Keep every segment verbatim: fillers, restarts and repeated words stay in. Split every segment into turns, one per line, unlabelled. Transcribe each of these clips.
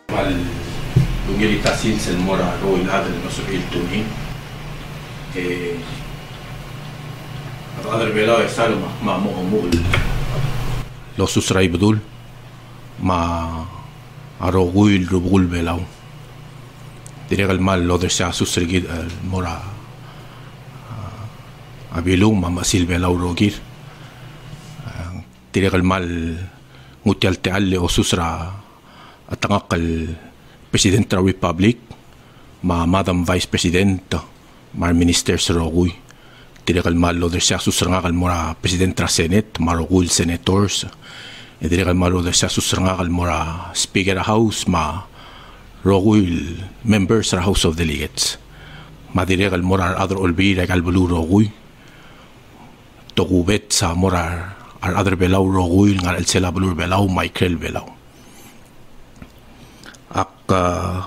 Al lumilitasin sa mora ro ilada no so il tuni e adar bela esal ma mo mo lo susrai bedul ma aro guil rubul belaw diregal mal lo der sa susrigi mora abilung ma masil belaw rogir diregal mal ngutial tealle o susra atangak al Presidente de la Republic, ma Madam Vice President, ma Minister Sarogui, direkal malo der siya susrangakal mora President de la Senate, marogul Senators, e direkal malo der siya susrangakal mora Speaker of House, ma rogul Members of House of Delegates, ma direkal mora other olbi regal bulu rogui, togubet sa mora ar other belaw rogul ngal el sela bulu belaw Michael belaw. Ak uh,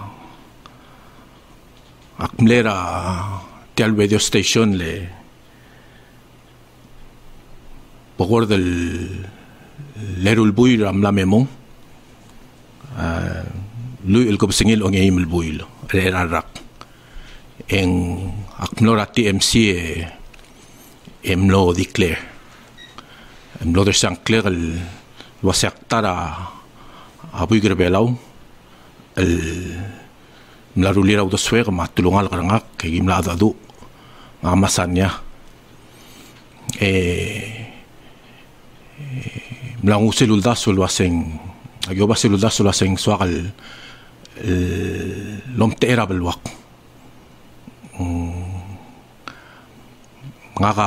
ak mlera tial radio station le pagor del lerul buy ram la memo uh, lu el kopsingil ong email buy era rak en ak mlora T M C e emlo declare emlo de Saint Clair el wasaktara abuy grebelaw el mlarulira udah swag matulungal karangak kay gimla adu ngamasannya eh mlangu selulda sulwaseng agyoba selulda sulwaseng swakal lom tera belwak ngaka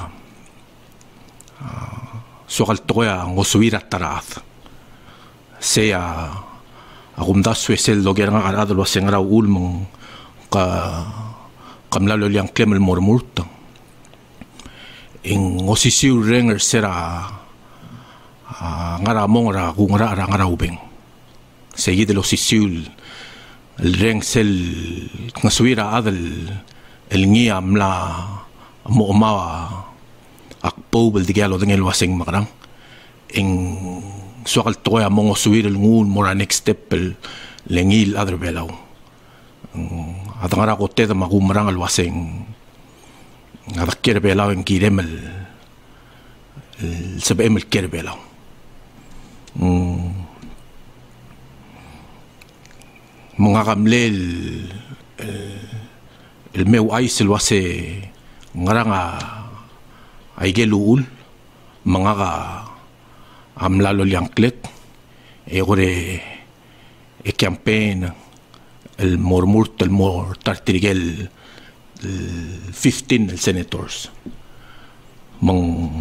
swakal toya ngosuira tarath sea agumda suesel loger nga karado lo sengra ulmong ka kamlalo liang klemel mormurta ing osisiu renger sera ngara mong ra kungra ra ngara ubeng segi de lo sisiu el reng sel ngasuira adel el ngia mla mo ma akpo bel digalo dengel waseng makrang ing suakal toya mongo suir el ngun mora next step el lengil adre belaw atangara ko teda magumrang al waseng adakir belaw en kirem el sabem el kir belaw mga kamle el el meu ais el wase ngaranga ay geluul mga ka amlalo liangklet e gore e campaign el mormurt el mor tartirigel fifteen el senators mong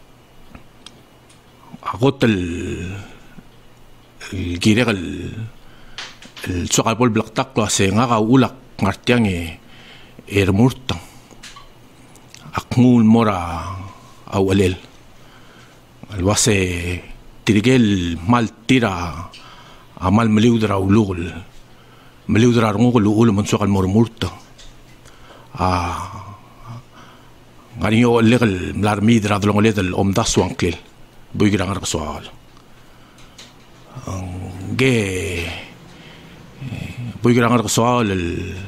agot el el gireg el el sokapol blaktak lo ase nga ka ulak ngartiang e ermurtang akmul mora awalel alwase tirigel mal tira amal meliudra ulul meliudra ngul ulul man sokal mormurta a ngariyo legal mlarmidra dolong ledel om daswankel buigra ngar soal ge buigra ngar soal el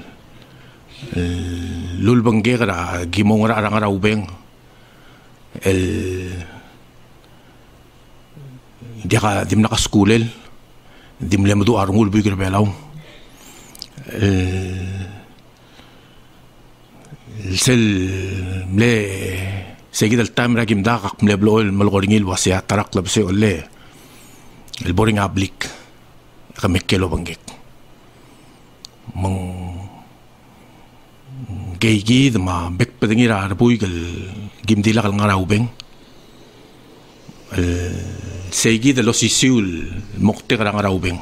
lulbang gegra gimongra arangara ubeng el dia dim nak skulel dim lemdu arngul bigir belaw el sel mle seguid el time ragim daqaq mle bloel malgoringil wasia tarak labse olle el boring ablik kamekelo bangek mong geygid ma bek pedingira arbuigel gimdila kal ngara ubeng el segi de los isiul mokte karang araubeng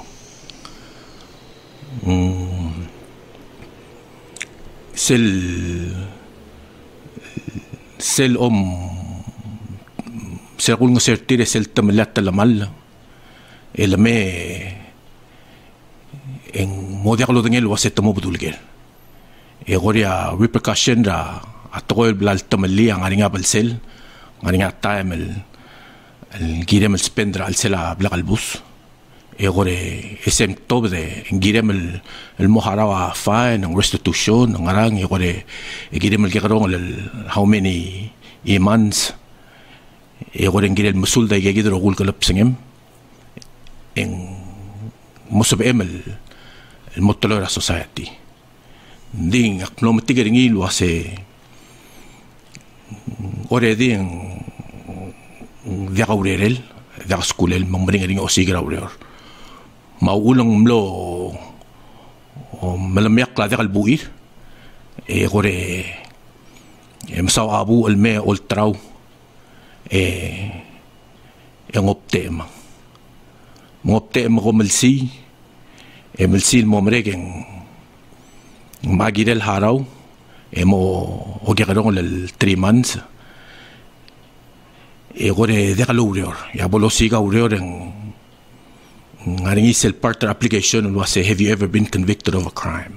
sel sel om sel kul ngasertire sel tamalat talamal elame en modiaklo dengel waset mo budulgel e goria repercussion ra atol blal tamali ang aringa balsel aringa time el الجيرم السبندر على سلا بلغ البوس e gore esem tobre ngirem el el moharawa fine and restitution ngarang e gore e girem el gerong el how many months e gore ngirem musul da gidro gul kalap singem en musab emel el motolora society ding akno matigiringi lo ase ore ding diagaurel diagaskulel mambring o sigraurel mauulang mlo malamiak la diagal buir e gore e msaw abu alme ultraw e en optema moptema ko melsi e melsi mo mregen magirel haraw e mo ogerong lel three months e gore diagalurior ya bolo siga urior en ngaring isel partner application was say have you ever been convicted of a crime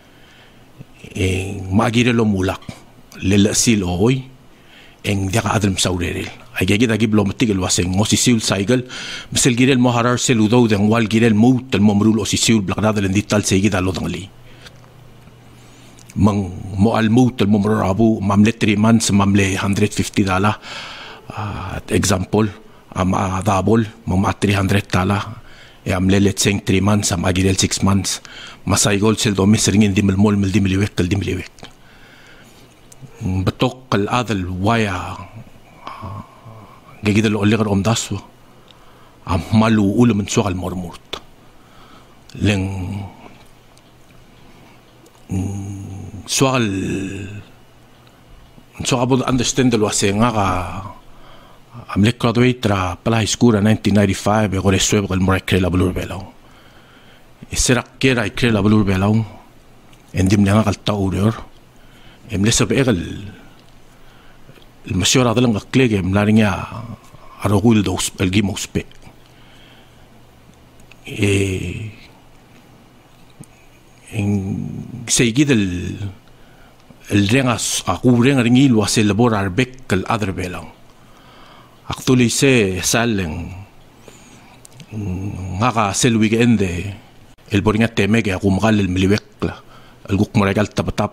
e magirelo mulak lel sil oy en diaga adrem saurerel ay gida giblo matigel was en osisil cycle misel girel moharar seludo den wal girel mut el momrul osisil blaqnada len dital segida lo dangli mang mo al mut el momrul abu mamle three months mamle one hundred fifty dollar uh, example am adabol mam three hundred dollar e amle let's say three months am agirel six months masaygol sel do misringin dimel mol mel dimliwek kal dimliwek batok kal adal waya gigidal oligar omdaso am malu ulum sugal mormurt leng sugal sugal bod understand lo asenga am le graduate tra pala high school in nineteen ninety-five e gore sweb gal mo krela bulur belaw e serak kera krela bulur belaw endim nga gal tauror em lesab egal el monsieur adalang aklege em laringa arogul dos el gimospe e en seguid el el rengas a cubren ringil was el laborar bek el other belaw actually se salen ngaga sel weekend el boringa teme que agumgal el miliwekla el guk moragal tapatap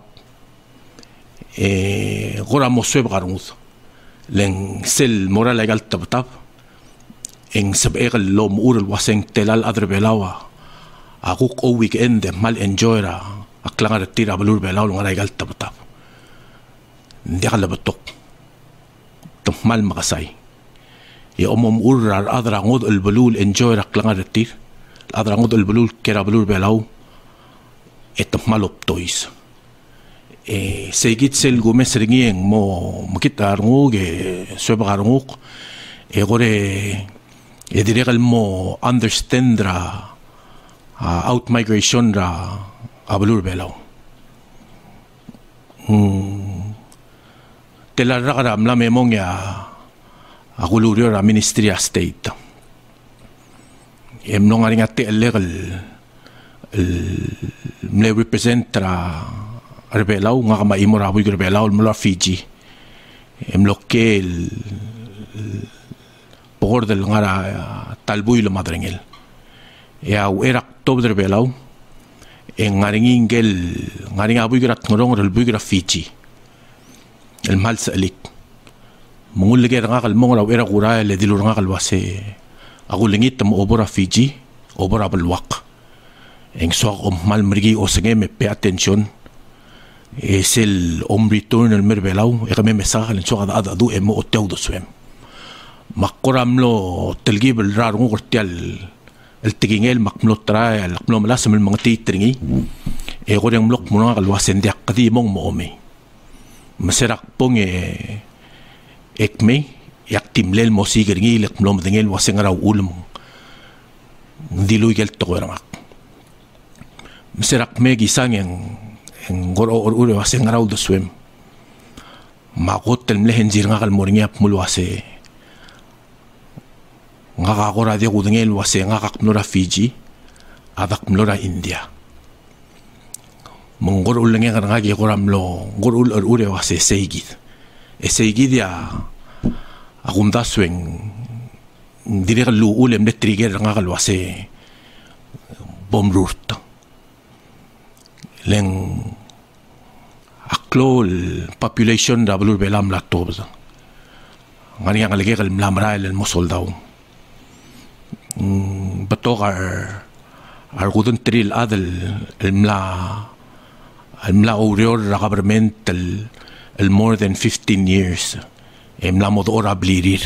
e gora mosweb garmus len sel moral legal tapatap en sabel lom urul waseng telal adrebelawa aguk o weekend mal enjoyra aklangar tira balur belaw ngara legal tapatap ndigal batok mal makasay ya omom urar adra ngod el bulul enjoy raklangar retir adra ngod el bulul kera bulul belaw et malop tois e segit sel gomes ringien mo mkitar ngoge sobar ngok e gore e diregal mo understand ra uh, out migration ra abulur belaw hmm telarra amla memong ya agulurio la ministry of state em no ngaring ate legal el me representa arbelaw nga ma imora bu arbelaw mo Fiji em lo que el por del ngara talbuy lo madrengel ya era octubre belaw en ngaring ingel ngaring abu grat ngorong el bu Fiji el mal salik mungul lagi nga kal mong raw era gura le dilur nga kalwase ako lingit mo obora Fiji obora balwak eng so om mal mergi o senge me pay attention es el om return el merbelaw e kame mensaje len so ada ada du emo hotel do swem makoramlo telgib el rar ngo kortial el tigingel makmlo tra el makmlo malasam el mga titringi e goreng mlok mo nga kalwase ndiak kadi mong mo ome maserak pong e ekme yak timlel mo sigeringi lek mlom dengel waseng raw ulum diluy gel to rangak mserak me gisang yang en gor or ure waseng raw do swem makot tel mlehen jir ngakal moringa mulwase ngaka gora de gudengel waseng ngakak mlora Fiji adak mlora India mongor ulenge ngagi goramlo gor ul ure wase seigid esegid ya agunda swing direk lu ulem de trigger nga kalwase bomrurta leng aklo el population da blur belam la tobza ngani ang lagi kal mlamra el mosoldaw batok ar ar gudun tril adel el mla el mla orior la government el el more than fifteen years e mla modora blirir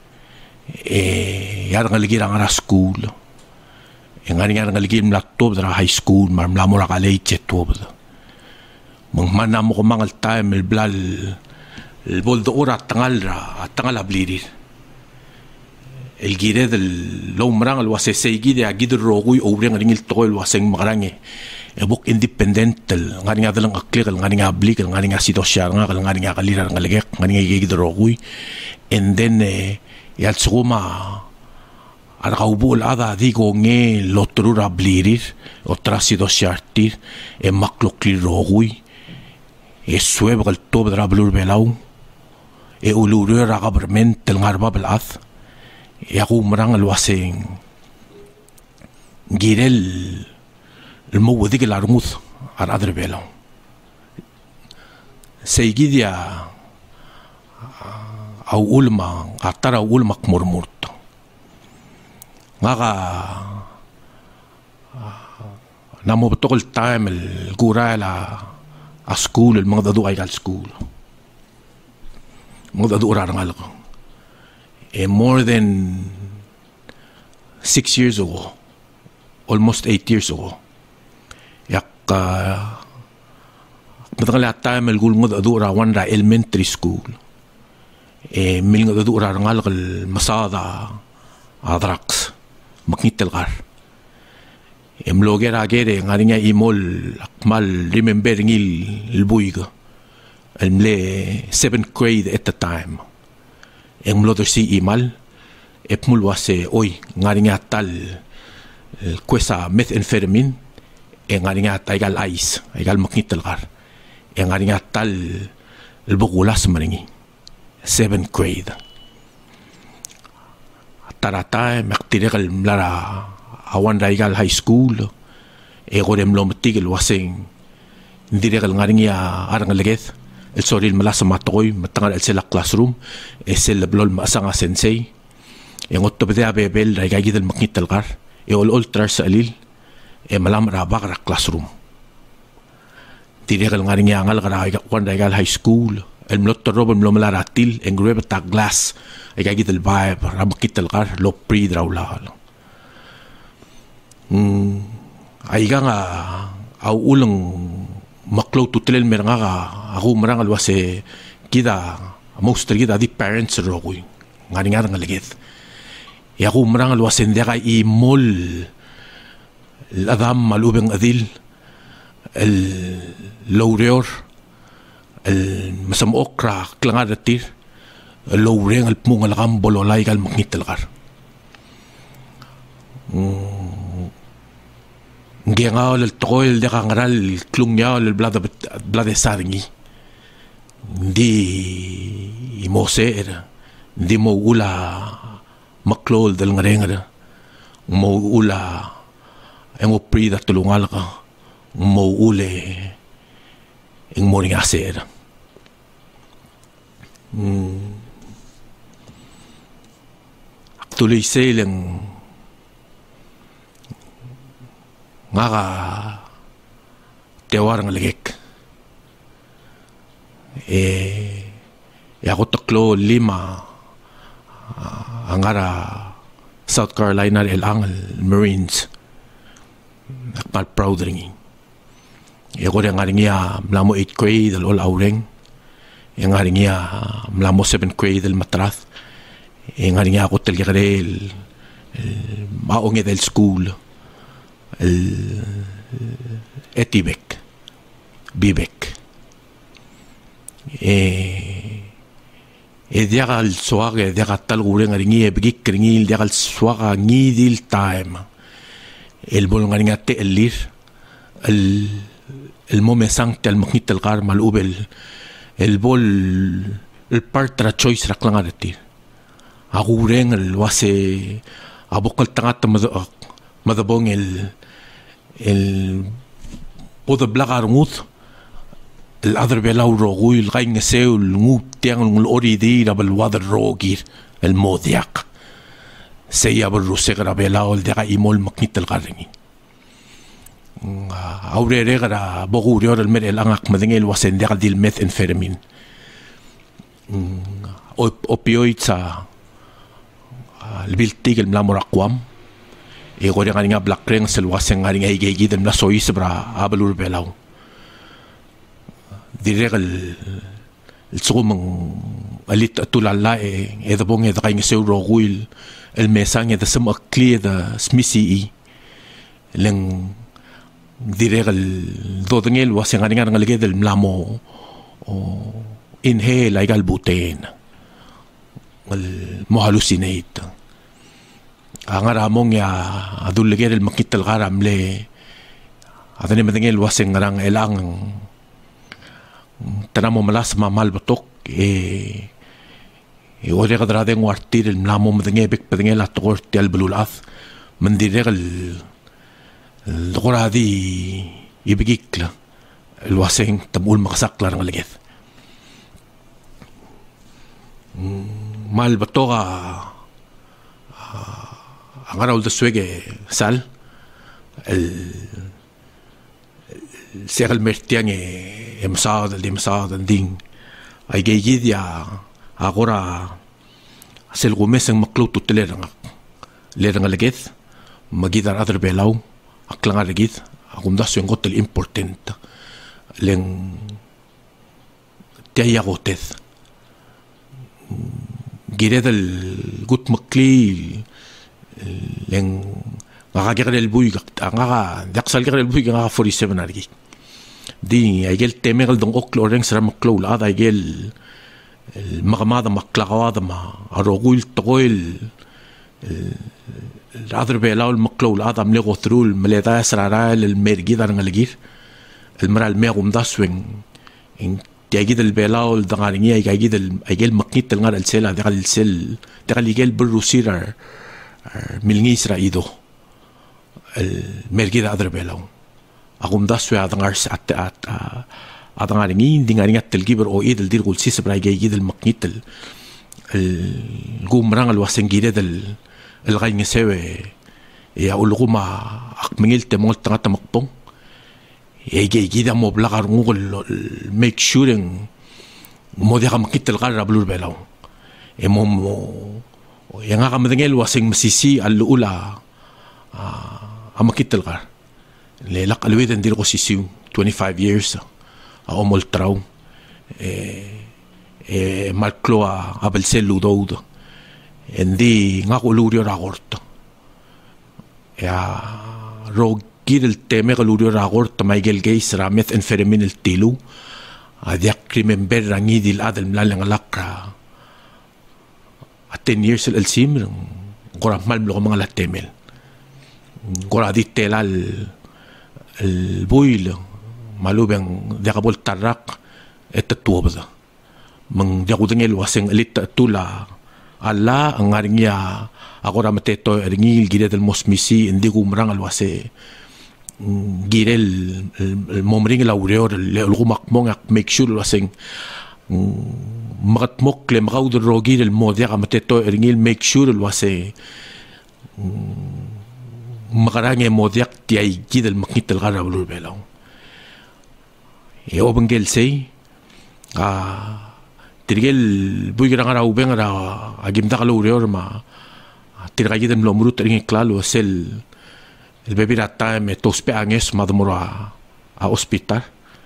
e yar ngaligi ang ara school e ngani ang ngaligi mla tobza high school mar mla mora kalay chetobza mangmana mo ko mangal time el blal el boldo ora tangal ra tangal ablirir el gire del lomrang el wase seigide a gider rogui o breng ringil to el waseng magarange e bok independent el ngani nga dalang aklik el ngani nga ablik el ngani nga sitosya nga el ngani nga kalira ngalegek ngani nga gider rogui and then eh, yal tsuma ara kaubul ada digo nge lotrura blirir otra sitosya artir e maklokli rogui e sueb el tob dra blur belau e uluru ra government el ngarba belath e aku merang el waseng girel el mowdi ke larmuth ar adre belau seigidia au ulma atara ulma murmurto ngaga namo betokol time el gurala a school el mga dadu ay kal school mga dadu orar ngal ko eh more than six years ago almost eight years ago yak uh, matangala time el gul mga dadu orar one elementary school eh mil mga dadu orar ngal kal masada adrax maknitel gar emloger agere ngarinya imol akmal remember ngil ilbuiga emle seventh grade at the time emloder si imal epmul wase oy ngarinya tal kwesa methamphetamine e ngarinya taigal ice aigal maknitel gar e ngarinya tal ilbugulas maringi seventh grade tarata maktiregal mlara awan raigal high school e gorem lomtigel waseng ndiregal ngaringia arang legeth el soril malasa matoy matangal el sela classroom e sel blol masanga sensei e ngotto bede abel raigagi del maknital gar e ol ultra salil e malam rabak ra classroom diregal ngaringia ngal gara awan raigal high school el mlotto robem lomlaratil en grebta glass e gagi del vibe rabakital gar lo pri drawla Mm, aiga nga au ulang maklaw tutilel meranga ka ako marang alwase kita most kita di parents rogoy ngani nga nga legit e ako marang alwase ndeka imol الأذام malubeng adil el lawreor el masamokra klangadatir el lawreng el pungalakam bololay kal maknitalgar ngenga el toil de kangaral klungya el blada blada saringi di imoser di mo ula maklol del ngarenga mo ula emo prida tulungal ka mo ule ing mo ringa ser actually sailing ngaga tewar ng legek eh yako taklo lima uh, angara South Carolina el Angel Marines akmal proud ringi yako rin ngaringiya mlamo eighth grade del ol aureng yung ngaringiya mlamo seventh grade del matrath yung ngaringiya ako talgakare el maonge del school el etibek bibek eh e diagal soage diagal tal gure ngaringi e bigik ringi diagal soaga ngidil time el bol ngaringa te elir el el moment sanct el maknit el gar malubel el bol el partra choice raklangatir agureng el wase abokal tangat madabong el el poder blagar ngut el other belau rogui el gain seu el ngut tiang el oridi rabal wader rogir el modiak seya bal rusegra belau el dega imol maknit el garingi aure regara bogur el mer el angak madengel wasen dega dil methamphetamine opioids el biltig el mlamurakwam e gore ngani nga black ring sel wasen ngani nga igegi dem la sois bra abalur belau direk el el sumang alit tulala e e dabong e dai ngeseu roguil el mesang e dasam akli da smisi i leng direk el dodengel wasen ngani nga ngalege del mlamo o inhale ay galbuten el mohalucinate ang aramong ya adulger el makit el garam le adani madengel waseng ngarang elang tanamo malas mamal batok e e ore kadra den wartir el namo madenge bek padengel atgor tel bululas mandireg el el goradi ibigikla el waseng tabul makasaklar ngalget mal batoga ang araw da swege sal el el mertiang e emsad el emsad ding ay gayid ya agora sel gumeseng maklo tutelerang lerang alageth magidar other belau aklang alagith agunda suen gotel important leng tiaya goteth gired el gut makli leng ngagagir el buy ngaga daksal gir el buy ngaga forty-seven argi di aigel temer dong oklo reng sra maklo la da aigel el magamada maklawada ma arogul toil el adr belau el maklo la da mle gotrul mleda srara el mergi dar ngalgir el maral megum daswen in تيجي البلاو الدغارينية يجي ال يجي المقيت الغار السيل هذا السيل ده اللي يجي بالروسير ملنيس رأيده المرجي ده أدرى بلاو أقوم ده سوى هذا غار سات ات هذا غاريني دينغارينية تلقيبر أو إيد الدير قول سيس برا يجي المقيت ال القوم ران الواسنجيرة ال الغاين يسوي يا أولغو ما أقمنيل تمول تغطى مقبون يجي يجي ده مبلغ رموغ الميك شورين مودي غام كيت الغار بلور بلاو امم يانا غام دنجل واسين مسيسي الاولى اما كيت الغار لي لق الويد ندير غوسيسيو twenty-five years او مولتراو ا مالكلوا ابل سيلو دود اندي غاقولوريو راغورت يا روغ gir el tema que lurio ragor tamaigel geis ramet enfermin el tilu adiak krimen ber rangi dil adel mlalang lakra a ten years el sim gora mal blo mga la temel gora ditel al el buil malubeng dekabol tarak et tuobda mang jakudeng el waseng elit tula alla ang aringia agora mateto ringil gire del mosmisi indi gumrang al wase gire el momring el aureor el gumak mongak make sure waseng magat mokle magaud rogir el modia mateto ringil make sure el wase magarange modiak tiay gide el maknit el gara blur belaw e obengel sei a tirgel buigrang ara ubeng ara agim da aureor ma tirgayid el lomrut ring klalo sel el bebé rata me tospe anges madmora a hospital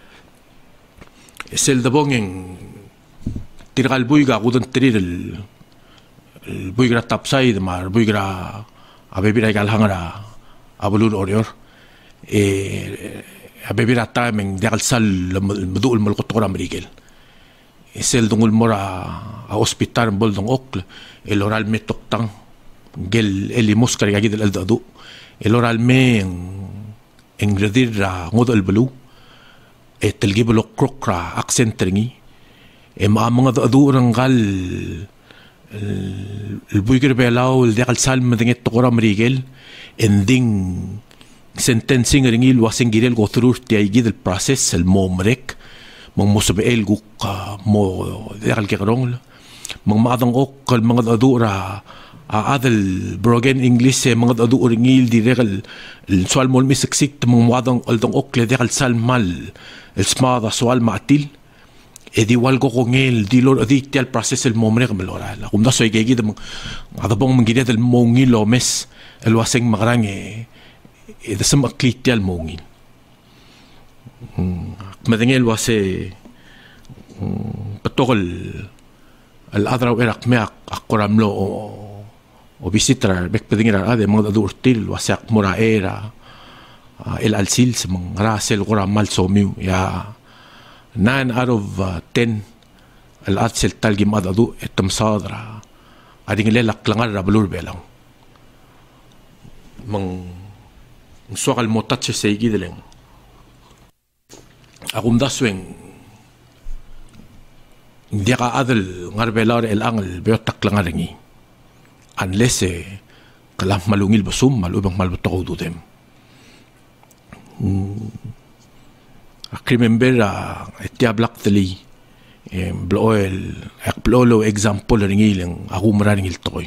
sel de bongen tirgal buiga gudon tirir el buigra tapside mar buigra a bebé gal hangara abulur orior e a bebé rata men degal sal mdul malqotora mrigel sel dongul mora a hospital bol dong okl el oral metoktang gel eli muskar yagi del aldadu el oral me en gradir ra ngod el blu et el giblo krokra accent ringi e ma mga adu rangal البويجر بيلاو الدقل سالم دنيت تقرا مريجل اندين sentencing ringil wasing girel go through tiaigid el process el momrek mong mosbel guk mo daqal kigrong mong maadang ok el mga adura adel brogen english mga adura ringil diregal el sual mol misiksik mong maadang aldong ok le daqal sal mal el smada sual maatil edi walgo kongel dilor adik tial process el momrek melora la kumda so igigid mong adabong mangirel el mongil o mes el wasing magrang e إذا سمع كليت ديال موغين مدنيل واسي بتوغل الأذرا وإراق مياق أقرام لو وبيسيترا بك بدنيل هذا مغدا دور تيل واسيق مرا إيرا الألسيل سمن راسل غرام مال سوميو يا nine out of ten الأرسل تالجي مغدا دو التمصادرا أدين ليلك لنغر بلور بيلان من soal motatse seigi deleng agum daswen diaka adel ngarbelar el angel beotak langarengi unless e kalam malungil basum malubang malbutaw dudem akrimember etia black teli bloel ekplolo example ringileng agum raringil toy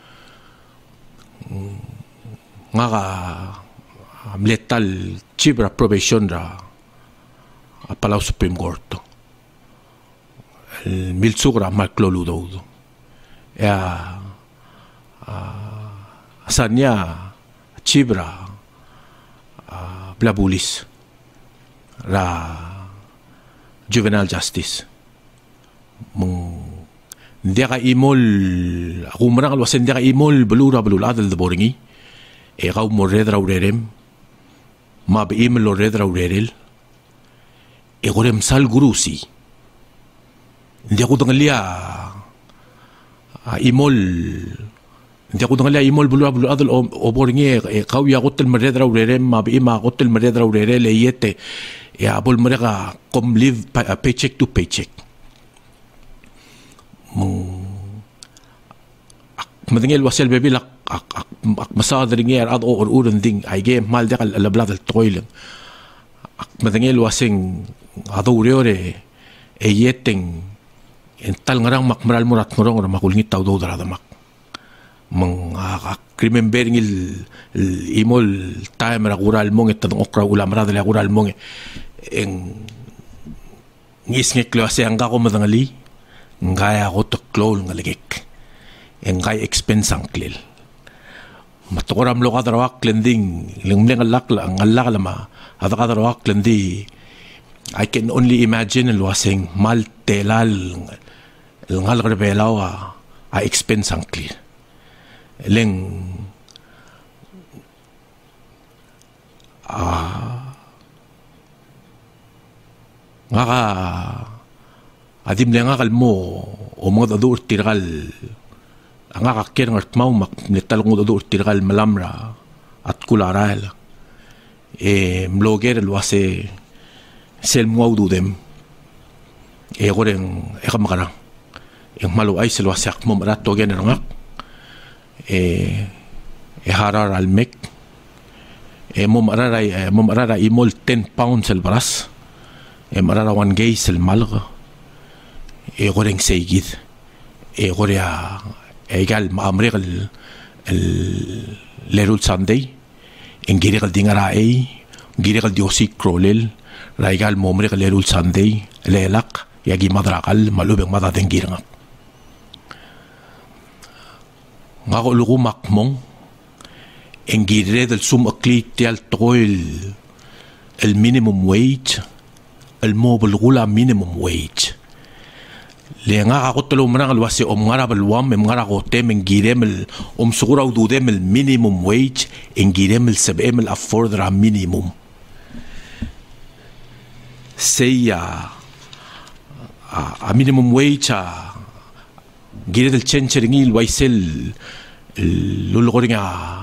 ngaga mletal chibra probation ra Palau Supreme Court el milsugra marclo ludo ya asanya chibra blabulis ra juvenile justice mong ndeka imol agumrang alwasen ndeka imol belura belula adel de boringi e gaw morredra urerem ma beim lo redra urerel e gorem sal gurusi ndi ko dangalia a imol ndi ko dangalia imol bulu bulu adal o bornge e qaw ya gotel redra urerem ma beim ma gotel redra urerel e yete ya bol mereka kom live paycheck to paycheck madengel wasel bebilak ak ak ak masadring yer ad or uren ding ay game mal dekal alablad el toilen ak madengel wasing aduriore e yeteng en tal ngarang makmaral murat ngorong ora makulngit taw do dara mak mang ak remembering il imol time ra gural mong et tadong okra ulam ra dela gural mong en ngis ngek klase anga ko madangali ngaya ko to klol ngalegek engay expense angklil matoram lo kadrawak lending lengmeng alak la ngalak lama ada kadrawak lendi I can only imagine el wasing mal telal el ngal rebelawa a expense angklil leng ah ngaka adim lenga kalmo o mga dadur tirgal ang akakir ng atmaw netal ng dadur tirgal malamra at kularal e mloger luase sel muaw dudem e goreng e kamakara yung malu ay silwase akmo marato gen ngak e e harar almek e mo mararay mo mararay imol ten pounds el baras e marara one gay sel malga e goreng seigid e gorea egal maamreg el el lerul sunday en girel dingara e girel diosi krolel raigal momreg lerul sunday lelak yagi madrakal malubeng mada dengirang ngako lugumak mong en girel del sum aklit tial toil el minimum wage el mobile gula minimum wage le nga ko tolo mna ngal wasi om ngara balwam em ngara ko tem ngirem om sugura ududem el minimum wage ngirem el sebem el affordra minimum seya a minimum wage a gire del chenchering il waisel lulgoringa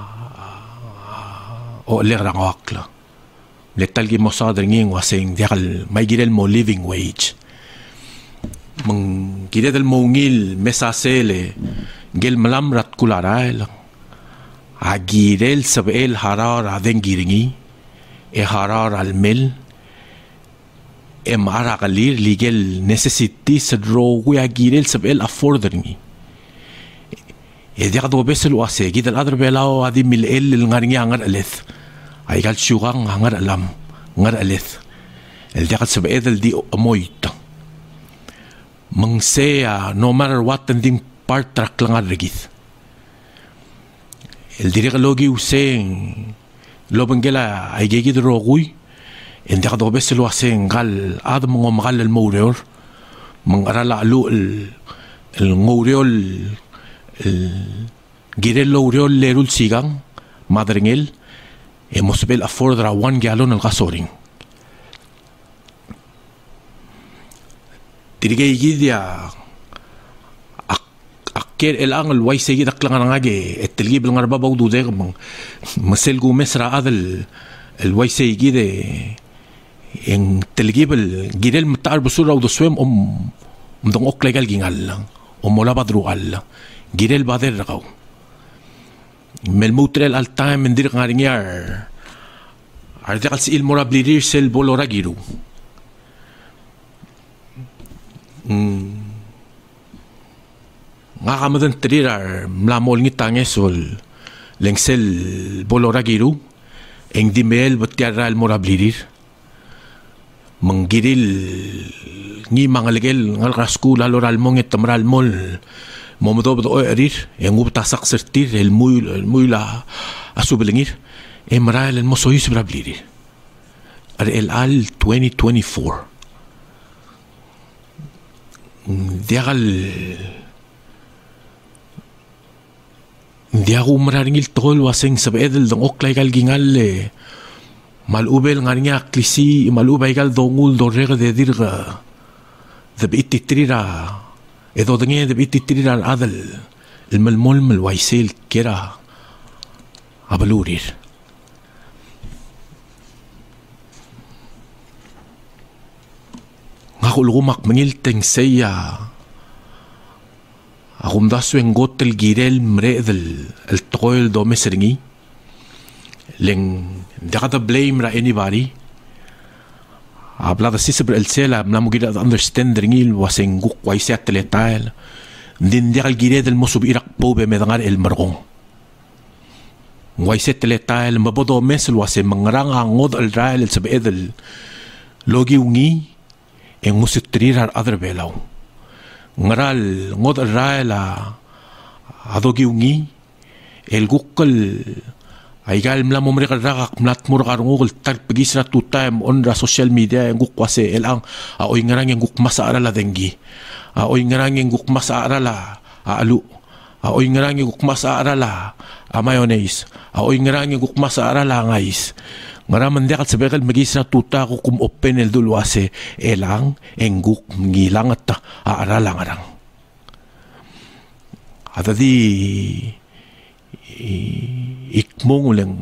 o le rangakla le talgi mosadring wasing dial may girel mo living wage mang Kira del mongil mesasele gel malam rat kularail agirel sabel harar aden giringi e harar almel e mara galir ligel necessity sadro wi agirel sabel afforderngi e dia do besel wase gidal adr belao adi mil el ngaringi angar aleth ay gal shugang angar alam ngar aleth el dia sabel di moita Mangsaya, no matter what, tanding part track lang arigith. El direk logi useng, lobanggela ay gigid roguy, hindi ka dobe silo aseng gal, ad mga magal el maureor, mangarala alu el, el maureol, el girel laureol lerul sigang, madringel, e mosbel affordra one gallon el gasoring. Dirigay gidya akker el angel way segid aklang ngage etelgib lang arba baw dude mang masel gumes ra adel el way segid en telgib el girel matar busura u doswem om mdong ok legal gingal lang o mola badru al girel bader ragaw mel mutrel al time mendir ngaringar ardal si il morablirir sel bolora giru nga kamadan trirar mlamol ngi tangesol lengsel bolora giru eng dimel batiaral morablirir manggiril ngi mangalegel ngal rasku laloral mong etamral mol momodo do erir eng ubtasak sertir el muy el muy la asubelingir emral el mosoyis brablirir ar el al twenty twenty-four Diagal Diago mararingil tol waseng sabedel dong oklay gal gingal le malubel ngarinya klisi malubay gal dongul dorrega de dirga de bititrira edo dengi de bititrira adal el malmol mal waisel kera abalurir Ako lumak mangil teng saya Akum dasu yang gotel girel mredel el toil do meseringi leng dakata blame ra anybody abla da sisibr el sela mnamu gida understand ringil waseng guk waisa teletail din dial girel el musub irak pobe medangar el margong waisa teletail mabodo mesel waseng mangrang ngod el rail el sabedel logi ungi en musitrir adre belaw ngaral ngod raela adogi ungi el gukkel aygal mla momre ragak mlat murgar ngul tar pigisra tu time on ra social media en gukwase el ang a oy ngarang en guk masara la dengi a oy ngarang en guk masara la alu a oy ngarang en guk masara la a mayonnaise a oy ngarang en guk masara la ngais Ngaraman dia kat sebegal magisra tuta ko kum open el dulwase elang engguk ngilang at aaralang arang. Ada di ikmong ulang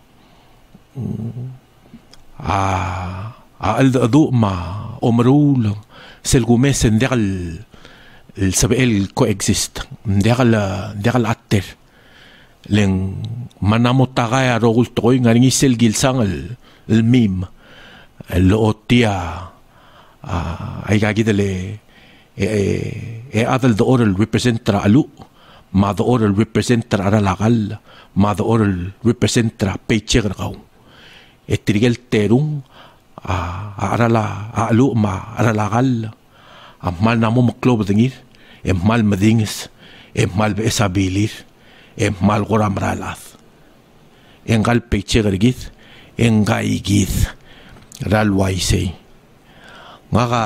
a al adu ma omrul sel gumesen dia kal el sebel coexist dia kal dia kal atter leng manamo tagaya rogul toy ngaring isel gilsang el, el mim el lootia ay gagidele e e adal do oral representra alu ma do oral representra aralagal ma do oral representra paycheck raw etrigel terung a arala alu ma aralagal amal namo maklob dingir e mal madingis e mal besabilir e mal goram ralas engal paycheck rigit engai git ralwaisei ngaga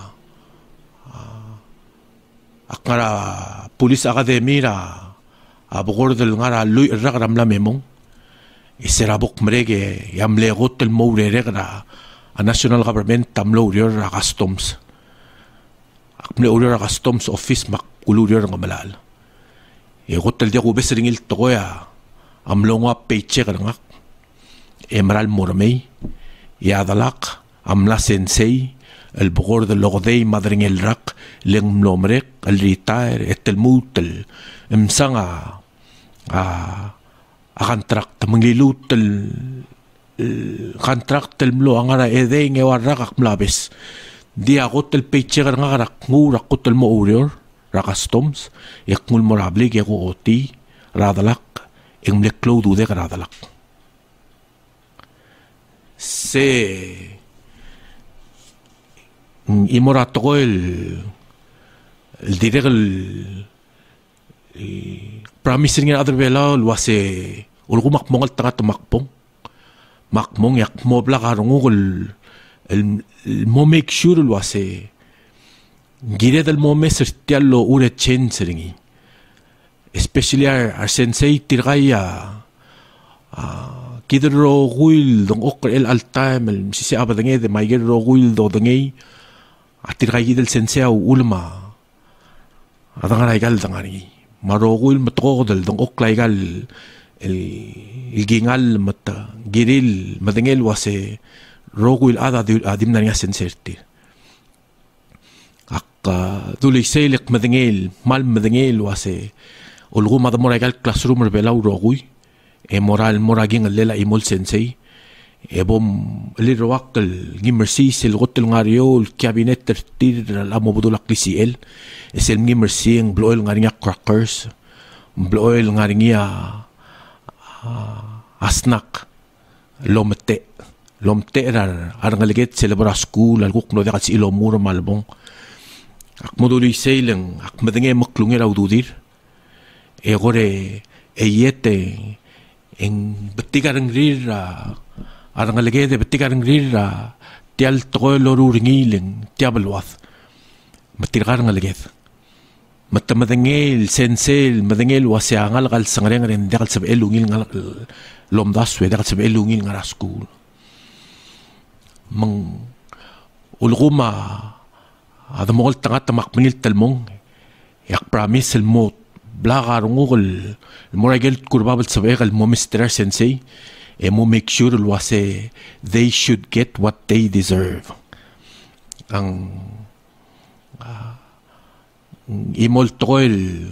akara police academy ra abogor del ngara lui ragram la memong iserabok mrege yamle gotel moure regra a national government tamlo urior ra customs akmle urior ra customs office mak kulurior ngamalal e gotel dia ko besringil toya amlonga paycheck ngak emerald mormei yadalak amla sensei البغور del logdey madring el rak leng mlomrek el retire et el mut el msanga a a contract mengilut el contract el mlo angara ede nge warak mlabes dia got el paycheck ngara ngura got el mo urior rakastoms ek mul morable ge go oti radalak en le cloudu de radalak se y mora todo el el direct el promising other vela lo hace algo mak mongal tagat makpong makmong yak mo bla garong el el mo make sure lo hace gire del mo mesestial lo ure chen seringi especially our sensei tirgaya kidro guil dong ok el al time el si se abadenge de mayer guil do dengei atirgay del sensei au ulma adangara igal dangari marogul matro del dong ok igal el el gingal mata giril madengel wase rogul ada adim nanya senserti akka duli selek madengel mal madengel wase ulgu madamora igal classroom belau rogui e moral moraging lela imol sensei ebom liroak el gimersi el gotel ngario el cabinet tertir la mobudula klisiel es el gimersi en bloel ngaringa crackers bloel ngaringa asnak lomte lomte ar arngaleget celebra school al gukno de gatsi lomur malbon ak moduli seilen ak medenge maklungera ududir e gore e yete en betigarang rira arangalege de betigarang rira tial tolor uringileng tiabelwath betigarang alege matamadengel sensel madengel wasiangal gal sangrengren degal sab elungil ngal lomdas we degal sab elungil ngara school mang ulguma ada mogol tangat makmingil talmong yak promise el mot blagar ngugol moragel kurbabel sabegal mo mister sensei e mo make sure lo ase they should get what they deserve ang uh, imol toel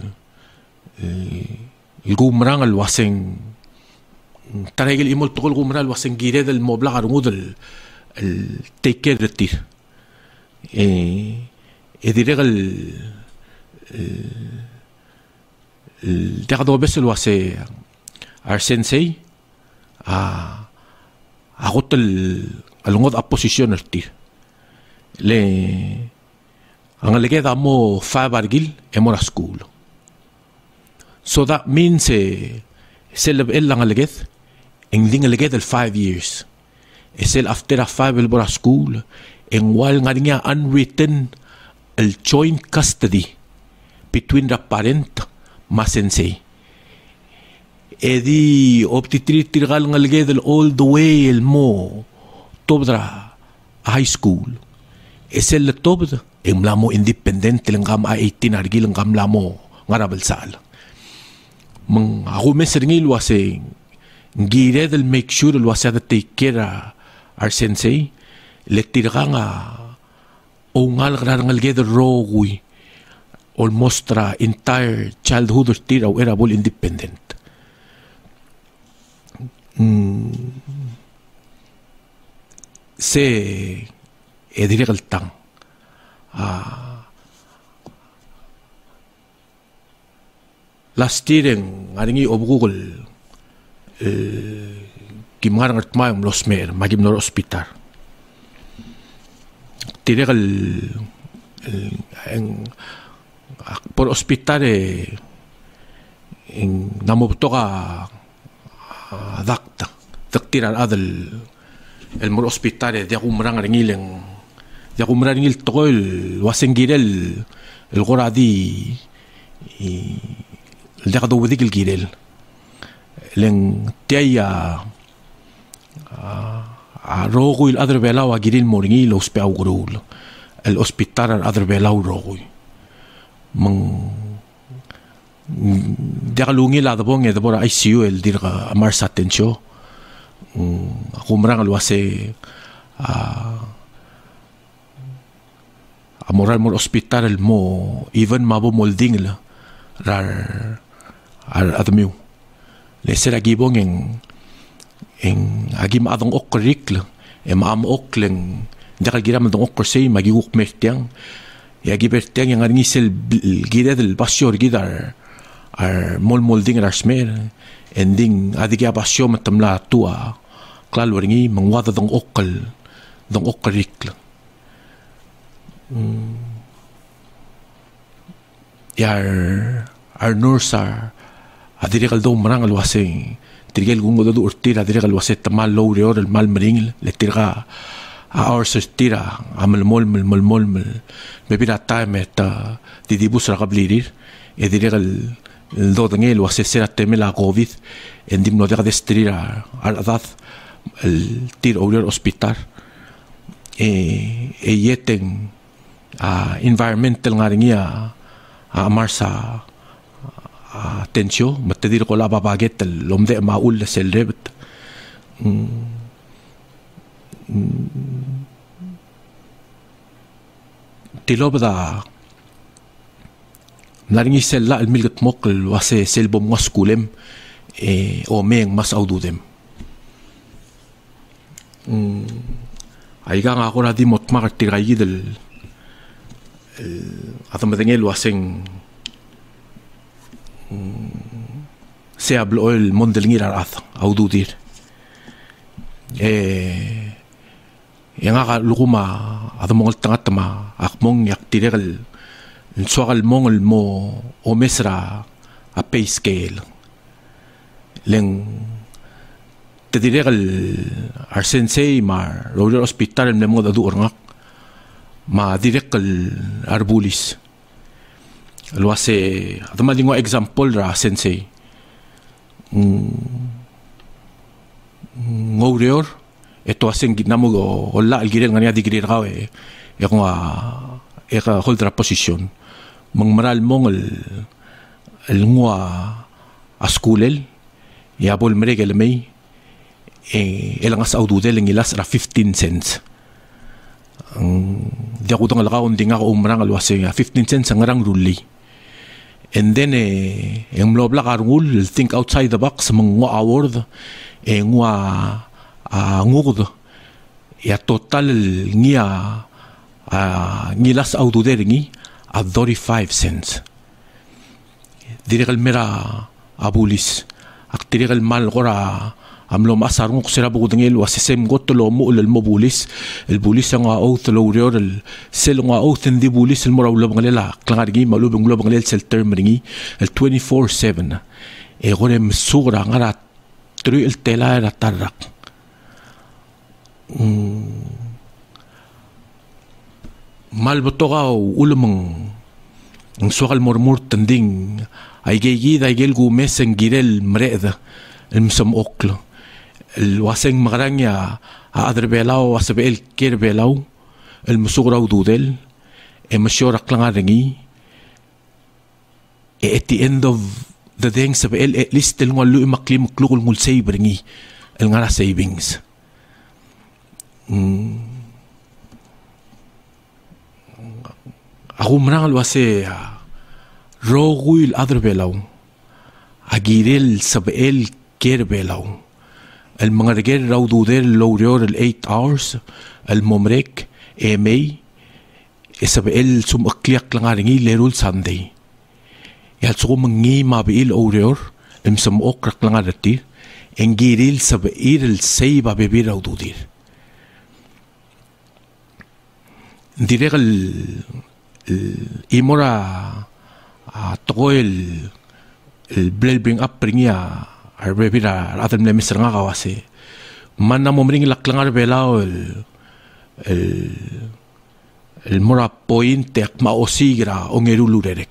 el gumrang al waseng taragel imol toel gumrang al waseng gire del mo blagar ngudel el take care de tir e e diregal el tegado bes lo hace ar sensei a agot el alongod a position el tir le angalege damo fabargil emora school so that means eh sel el angalege en dingalege del five years es el after a five el bora school en wal ngaringa unwritten el joint custody between the parent ma sensei edi optitri tirgal ngalge del all the way el mo tobdra high school es el tobd en mlamo independent langam a eighteen argil ngam lamo ngarabel sal mang ako mesringil wase ngire del make sure lo wase da take care our sensei le tirganga o ngal ngalge del rogui almost our entire childhood tira era bol independent mm. se e dire el tang ah last year en aringi obugol eh kimar ngat may los mer magim no hospital dire el en por hospital en namotoga adakta taktiran adel el mor hospital de gumrang ringileng de gumrang ringil tol wasengirel el goradi y el de gado el girel len tiaya a rogo el adre belao a giril moringil hospital grul el hospital al adre belao rogo mang dialungi la dabong e dabora I C U el dirga marsa tencho gumrang lo hace a amoral mo hospital mo even mabo molding la rar ar admiu le sera gibong en en agi maadong okrik la e maam okleng dakal gira madong okrse magiguk mertiang ya gibertiang yang ngisel gira del basyor gidar ar mol molding ar smer ending adiga basyo matamla tua klal waringi mangwada dong okal dong okrik la Mm. Yar ar nursar adirikal do marang alwasing tirgel gungo do urtira adirikal waset tamal lowreor el mal mering le tirga a our tira amal mol mol mol mol bebira time ta didibus raqablirir edirikal do dangel waset sera temela covid endim no dega destrira al adad el tir ourior hospital e e yeten Uh, environmental nga rin niya uh, marsa uh, tensyo matadir ko la babaget lomde maul selrebt mm. mm. tilobda naringi sella almilgat mokl wase selbom waskulem e o meng mas aududem mm. Aiga nga ako na di motmak tiragi del atau matengel waseng se hablo el mondelingir arath aududir eh yang aga luguma atau mongol tangat ma akmong yak tiregal suagal mongol mo o mesra a pay scale leng te tiregal ar sensei ma roger hospital en memo da du orngak ma direct al arbulis lo hace además digo example ra sensei ngoureor eto hacen ginamo o la al girel ngania digrir gawe e ko e ka holdra position mangmaral mong el el ngwa askulel ya bol mregel mei e elangas aududel ngilas ra fifteen cents ang di ako itong alakaw hindi nga ako umarang alwasing fifteen cents ang ngarang ruli and then eh yung mlobla karungul think outside the box mga nga award eh nga uh, ngugod ya total ngia uh, ngilas aududer ngi a thirty-five cents dirikal mera abulis ak dirikal mal kora amlo masarung ko sila bukod ngil wasisem goto lo mo ulal mo bulis el bulis ang oath lo urior el sel nga oath hindi bulis el moraw lo bangalila klangar gi malubong lo bangalil sel term ringi el twenty-four seven e gore msura ngara tru el tela era tarak mal botoga ulumang ang suakal mormur tanding ay gigi da gel gumes ang girel mreda el msam oklo el waseng magaranya a adrbelao wasabel kerbelao el musugra ududel e mashora klangarengi e at the end of the day sabel at least el ngwalu maklim klukul ngul saveringi el ngara savings mm. Ako manangal wase roguil adrbelao agirel sabel kerbelao el mga reger raw duder lowrior el eight hours el momrek emay isabe el sumakliak lang aringi lerul Sunday yal suko mangi mabiil lowrior el samok rak lang aratir engiril sabe iril say babebi raw dudir direk el imora toko el el blel bring up bringia arbebira atam le misra nga kawase man na momring laklangar belao el el el mora point ak maosigra ongerulurerek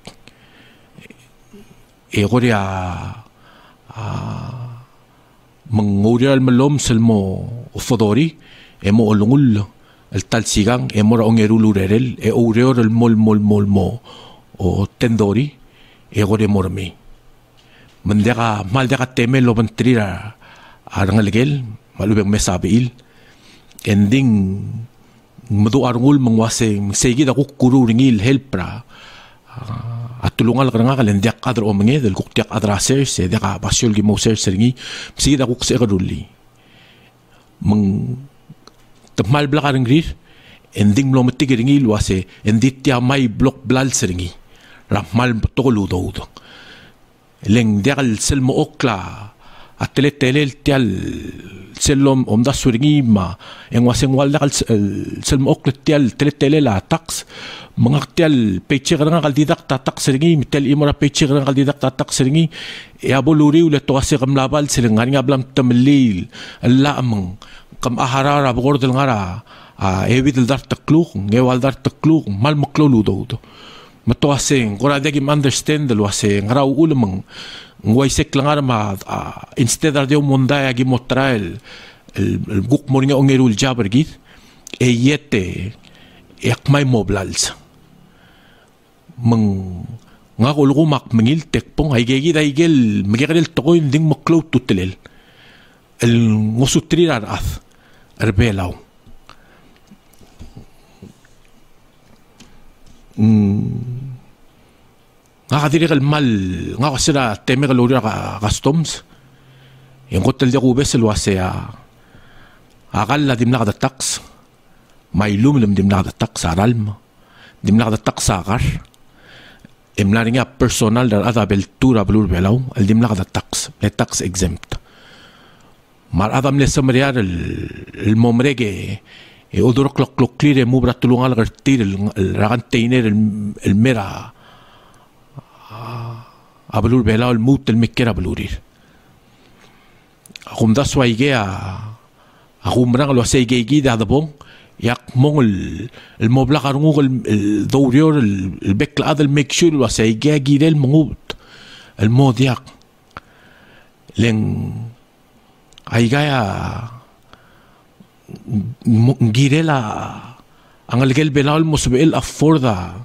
e goria a mangurial malom selmo ofodori emo olungul el tal sigang e mora ongerulurerel e ureor el mol mol mol mo o tendori e gore mormi mandeka maldeka temel lo bantrira arangalgel malubeng mesabil ending madu arngul mangwaseng segi da kukuru ringil helpra at tulungal ka nga kalendiak adra o mga del kuktiak adra ser se de ka basyol gi mo ser seringi segi da kukse kaduli mang tamal blaka ringrir ending mlo mati ringil wase endit ya mai blok blal seringi ramal tokolu do leng degal selmo okla atele telel tial selom omda suringi ma en waseng wal degal selmo okla tial tele telel la tax mga tial peche nga kal didak tatak seringi tel imora peche nga kal didak tatak seringi e aboluri ulet to ase kam labal siling nga blam tamlil alla amang kam aharara bordel ngara a evit dar takluk ngewal dar takluk mal maklolu do mato aseng kora degi understand lo aseng ngara ulamang ngway sek lang ma uh, instead ar deo monday agi motrael el, el guk moringa ongerul jabar git e yete yak may moblals mang nga kulgo mak mangil tekpong ay gegi da igel magigel tokoy ding maklo tutelel el ngosutri ath arbelaw mm nga kadiri kal mal nga kasira teme kalori ka customs yung hotel di kubes luwase a akal na dim na kada tax may lumilum dim na kada tax aralm dim na kada tax akar imla nga personal dar ada beltura blur belaw al dim na kada tax le tax exempt mar adam le samriar el momrege e odor klok klok klire mubra tulungal gartir el raganteiner el mera abulur bela el mut el mekkera bulurir akum da swaige a akum rang lo seige gi da bong yak mong el el mobla karungu el dorior el bekla ad el meksur lo seige gi del mongut el modiak len aigaya girela angal gel belal musbel afforda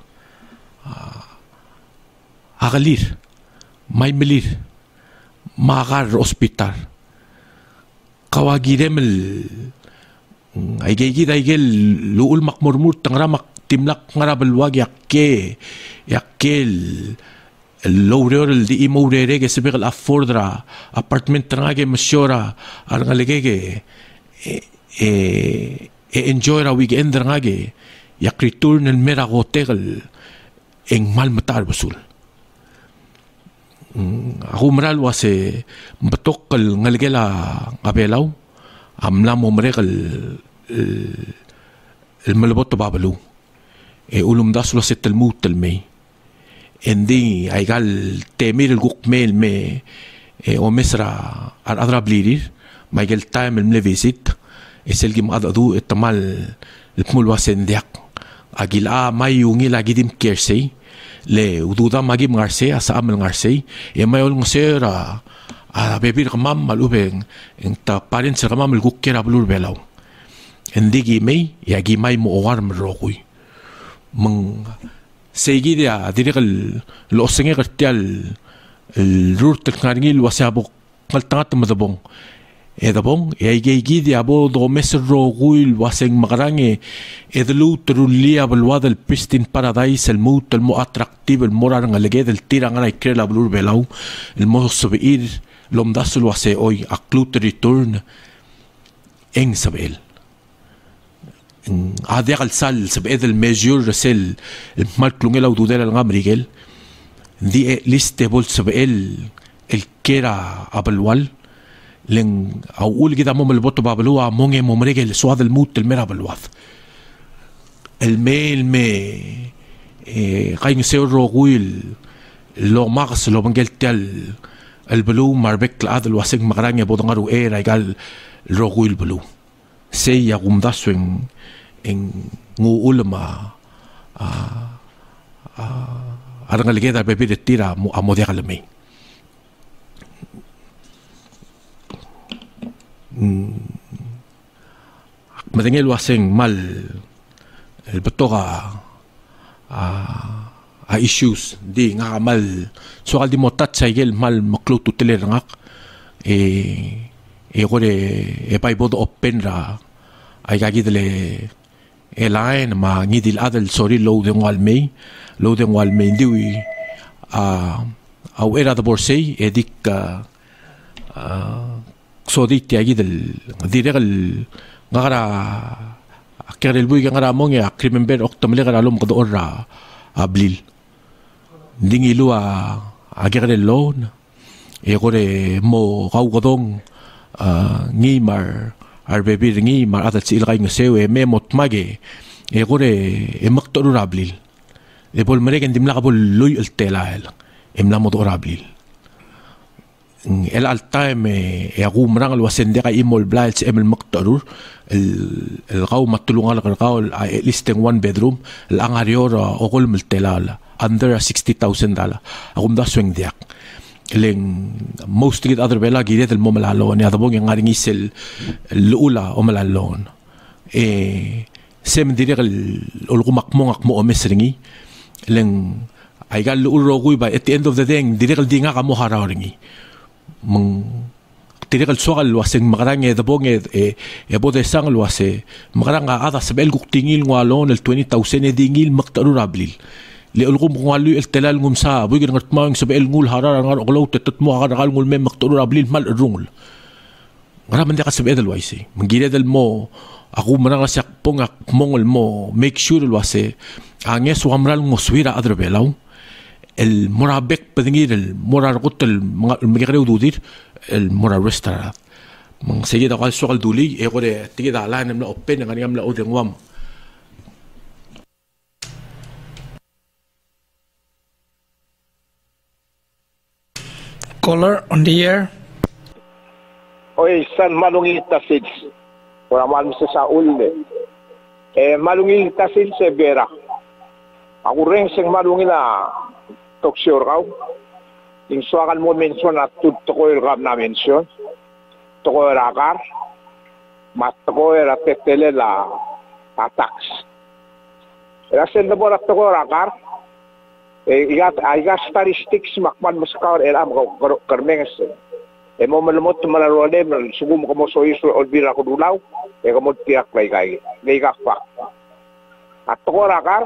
agalir may melir magar hospital kawagirem el ay gigi ay gel luul makmurmur tangra mak timlak ngara belwag yakke yakkel el lowrer el di imorere ke sebe el affordra apartment trangage masyora ar ngalege e e enjoy ra weekend trangage yak return el mera hotel en mal matar basul ako maral wase batok kal ngalgela ngabelaw amla momre kal el malabot babalu e ulum das lo setel mutel me endi aigal temir el gukmel me e o mesra ar adra blirir maigel time el mle visit es el gim adadu etamal el pmul wasendiak agila may ungil agidim kersey le ududa magi ngarse asa amal ngarse e mayol ngasera a bebir kamam malubeng en ta parents kamam el gukkera blur belaw endigi may yagi may mo ogar mrokuy mang segi dia dirikal lo senge kertial el rurt ngaringil wasabok kaltangat madabong edabong eigi di abo do mesro guil waseng magarange edlu trulia belwad el pristine paradise el mut el mo attractivo el morar ngalege del tirang na ikrela blur belaw el mo subir lomdasul wase hoy a clut return en sabel هذا قال سال سبعد الميجور رسل المال كلونجلا ودودل الغامريجل دي ليست بول سبعل الكيرا أبلوال لين أقول كده مم البطو بابلوا مونج ممريجل سواد الموت المرا بالواث الميل مي قاين يسير روغويل لو ماغس لو بنجل تل البلو ماربك الأذ الواسق مغرانيا بودنغارو إيرا قال روغويل بلو سي يقوم داسوين en ngu ulama a a arang aligeda bebi de tira mo amodia kalme madengel waseng mal el betoga a a issues di nga mal so al di motat saigel mal maklo tuteler ngak e e gore e pai bodo open ra ay gagi dele e lain ma ngidil adal sorry lo de ngwal mei lo de ngwal mei diwi a au era de borsei edik so di tiagi del diregal ngara akere el bui ngara monge a remember oktamle ngara lom qdo orra ablil dingi lu a agere lon e gore mo gau godong ngi mar ar bebi ngi mar adat sil gai ngeseu e me mot mage e gore e maktoru ablil e bol meregen dimla bol luy el telael emla mod orablil el altaime e agu mrang lo sendega imol blails emel maktarur el el gaw matulungal gaw el listing one bedroom el angarior ogol multelala under sixty thousand dollar agum da swing diak leng most git other bela gire del momalalo ni adabong yang ngaring isel lula o malalon e sem dire el ulgumak mongak mo omesringi leng ay gal uroguy ba at the end of the day dire el dinga ka mo hararingi mang tirigal sogal waseng makarang e dabong e e bode sang wase makarang ada sabel guktingil ngwalon el twenty thousand e dingil maktarurablil li ulgum ngwalu el telal ngum sa buy ngat maang sabel ngul harar ngar oglaw tetet mo agal ngul mem maktarurablil mal rungul ngara man ka sabel waise mangire del mo aku manang sak pongak mongol mo make sure wase anges wamral ngoswira adre belaw المرابك بدنجير المرار قط المغرب ودودير المرار رستارات من سيدا قال شغل دولي يقول تيجي على نملا اوبن غني نملا اودن وام
caller on the air.
Oi san malungi tasid ora mal sa Saul eh malungi tasid se bera aku reng sing malungi na toksyor kau, yung suakan mo mention at tukoy rap na mention, tukoy rakar, mat tukoy ratetele la tax. Rasen na bo rat tukoy rakar, eh igat igat statistics makman muskar elam kau kermenges. Eh mo malumot malarode sugum kamo sois olbira ko dulaw, eh kamo tiak lay kay, lay fa. At tukoy rakar.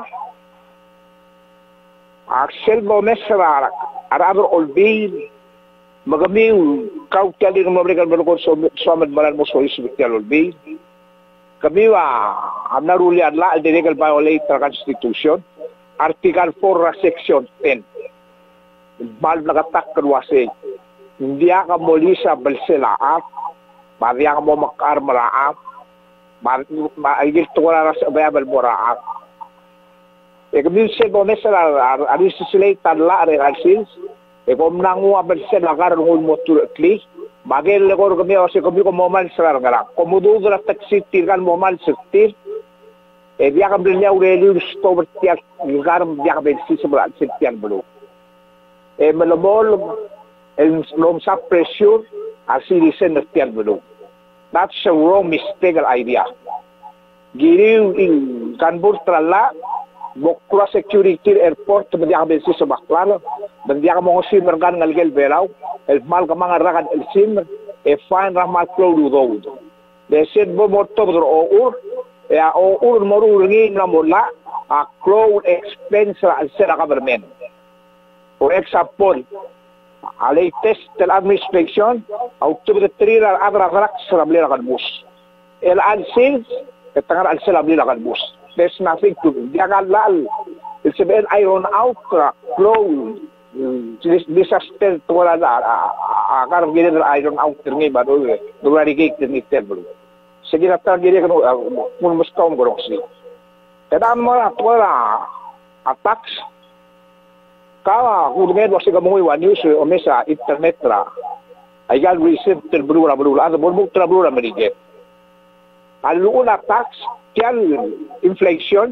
Axel Bomesra, Arabro Olbil, Magamiu, Kautali, Mobrigan Bergo, Summit Maran Mosois, Vital Olbil, Kamiwa, Amnaruli Allah, the legal violate the Constitution, Article four, Section ten. Balnagatak Wase, Indiaka Molisa Belsela up, Mariaka Momakar Mara up, I give to us available Mora up. E kami se bomesa la ari sisile tadla re alsils e kom nangu abel se lagar ngul motur kli bagel legor kami ose kami ko momal srar ngara komudu dra taksi tirgan momal sirtir e dia kam brilya ureli sto bertiak gar dia bel sis bral sirtian bulu e melobol el lom sa pressure asi disen tian bulu. That's a wrong mistake idea giri in kanbur tralla Bokra security airport bandiya ka bensi sa baklalo bandiya ka mga simmer gan ngalgel belaw el mal ka mga rakan el simmer e fine ramal cloud road de set bo moto bro o e o ur moru ngi na mola a cloud expense al sera government for example a latest tel administration octubre three al agra rak sa blera kan bus el al sales ketangan al sela blera kan bus. There's nothing to do. Dia galal. It's been iron out, close, disaster to wala na. Akar gini na iron out ngi ba do. Do irrigate ni teblo. Sige na ta gini kan mun muskom gorong si. Kada mo na wala attacks. Kawa kulmen wasi gamoy wa news o mesa internet ra. Ay gal receive teblo ra blo. Ano mo teblo ra malige. Aluna tax kial inflation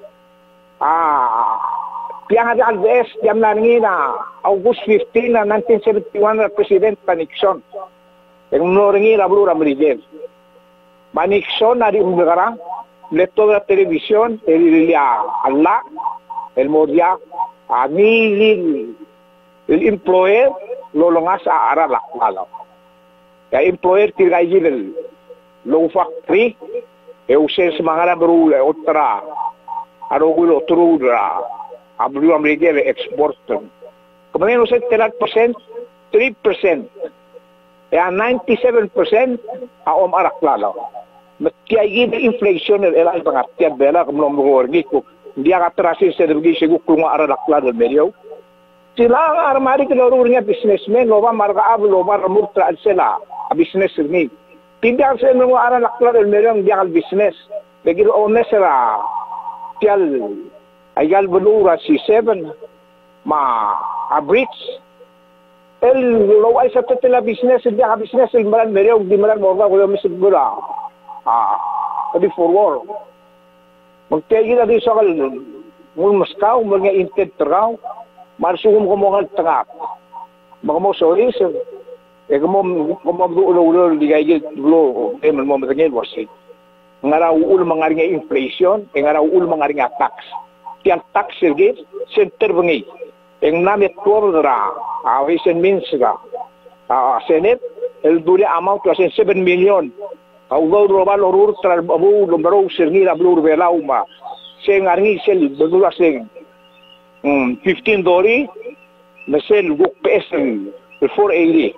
ah piang ada alves jam nangi na August fifteenth na nineteen seventy-one na President Nixon yang noringi rabru ramrijen Nixon na di umgara leto la televisión el ya Allah el modia amilin el employer lo longas a ara la ya employer tirgai gil low factory E usen semangara beru le otra. Aro gulo trudra. Abru Amerika le exporter. Kemudian usen tiga persen, three percent. Ya ninety-seven percent aom arak lalo. Matiay gid inflation el elay pangatian bela kumlom gorgi ko. Dia katrasi sergi sigu kulunga arak lalo medio. Sila ang armari kiloro niya businessman, loba marga ab loba ramurtra sila a business ni. Hindi ang sa mga arak lalo medio dia kal business. Begir onesera tial ayal belura si seven ma a bridge el lo ay sa tela business dia ka business el malan medio di malan morga ko mi sigura. Ah, di forward. Magtegi na di sa kal mul Moscow mga intent traw, marsugum ko mo kal tangak. Mga mo sorry sir. E como como ulo ulo di gay lo e mo mo tangel wasi. Ngara uul mga nga inflation, e ngara uul mga nga tax. Tiang tax sergit center bengi. Eng namit tuwara, awisen minsa. Ah, Senate el dule amount was seven million. Au gau robal orur tral abu lombaro sergi la blur belauma. Seng arngi sel bedula seng. Hmm, fifteen dori mesel guk P S four eighty.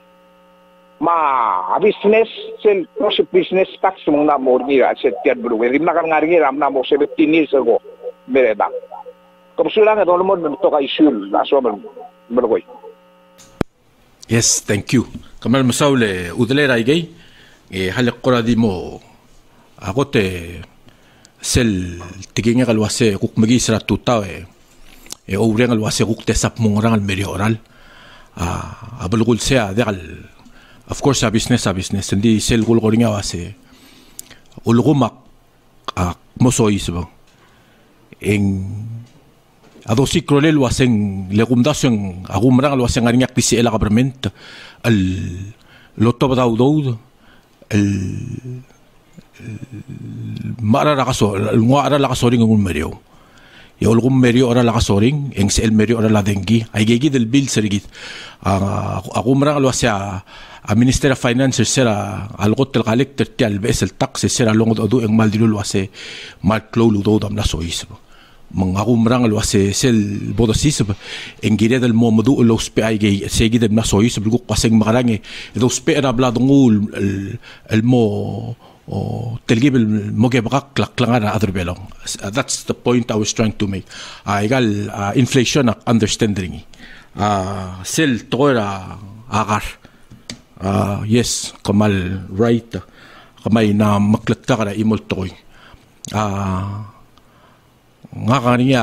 Ma business sel cross business tax mong na morni ra setian bulu. Rim na kan ngargi ram na mo seventeen years ago. Mereda. Kapsulang ito mo to ka issue aso man bergoy.
Yes, thank you. Kamal masaule udle raigay. E halik ko di mo ako te sel tiging nga kalwase kuk magi sira tutaw e e obre nga kalwase kuk te sap mong rangal meri oral ah abulgul siya dekal of course sa business sa business hindi sel gul ko nga wase ulgumak ah mosoy isbo eng ado si krolel waseng legumdasyon agumrang waseng ngarinyak di si ela government al loto daw daw el mara la kaso el ngara la kasoring ng merio ya ulgum merio ora la kasoring eng sel merio ora la dengi ay gigi del bill serigit ako marang alwasya a minister of finance sera algot el collector tial bes el tax sera longo do eng mal dilu wase mal clolu do dam la sois mga umrang alwase sel bodosis eng gire del momodu lo spe ay gay segi dem na sois bulgo kaseng makarangi do spe na bladongul el mo o telgib el moge bakak klangara other belong. That's the point I was trying to make. Ah egal uh, inflation ak understanding ah sel tora agar ah yes kamal right kamay na maklatta kada imol toy ah nga kaniya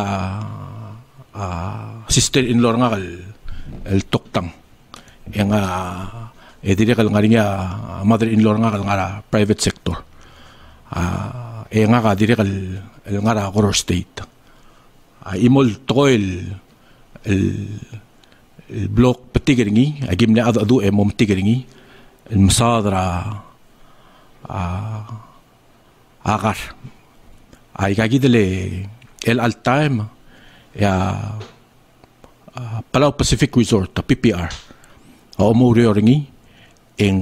uh, sister-in-law nga kal el toktang yang uh, eh dire kal nga niya mother-in-law nga kal nga private sector uh, eh nga ka dire kal el nga Coror State uh, imol to el el, el block patigiringi agim na adu adu e mom tigiringi el masadra uh, agar ay kagidele el Altaim ya uh, Palau Pacific Resort P P R o mo ringi eng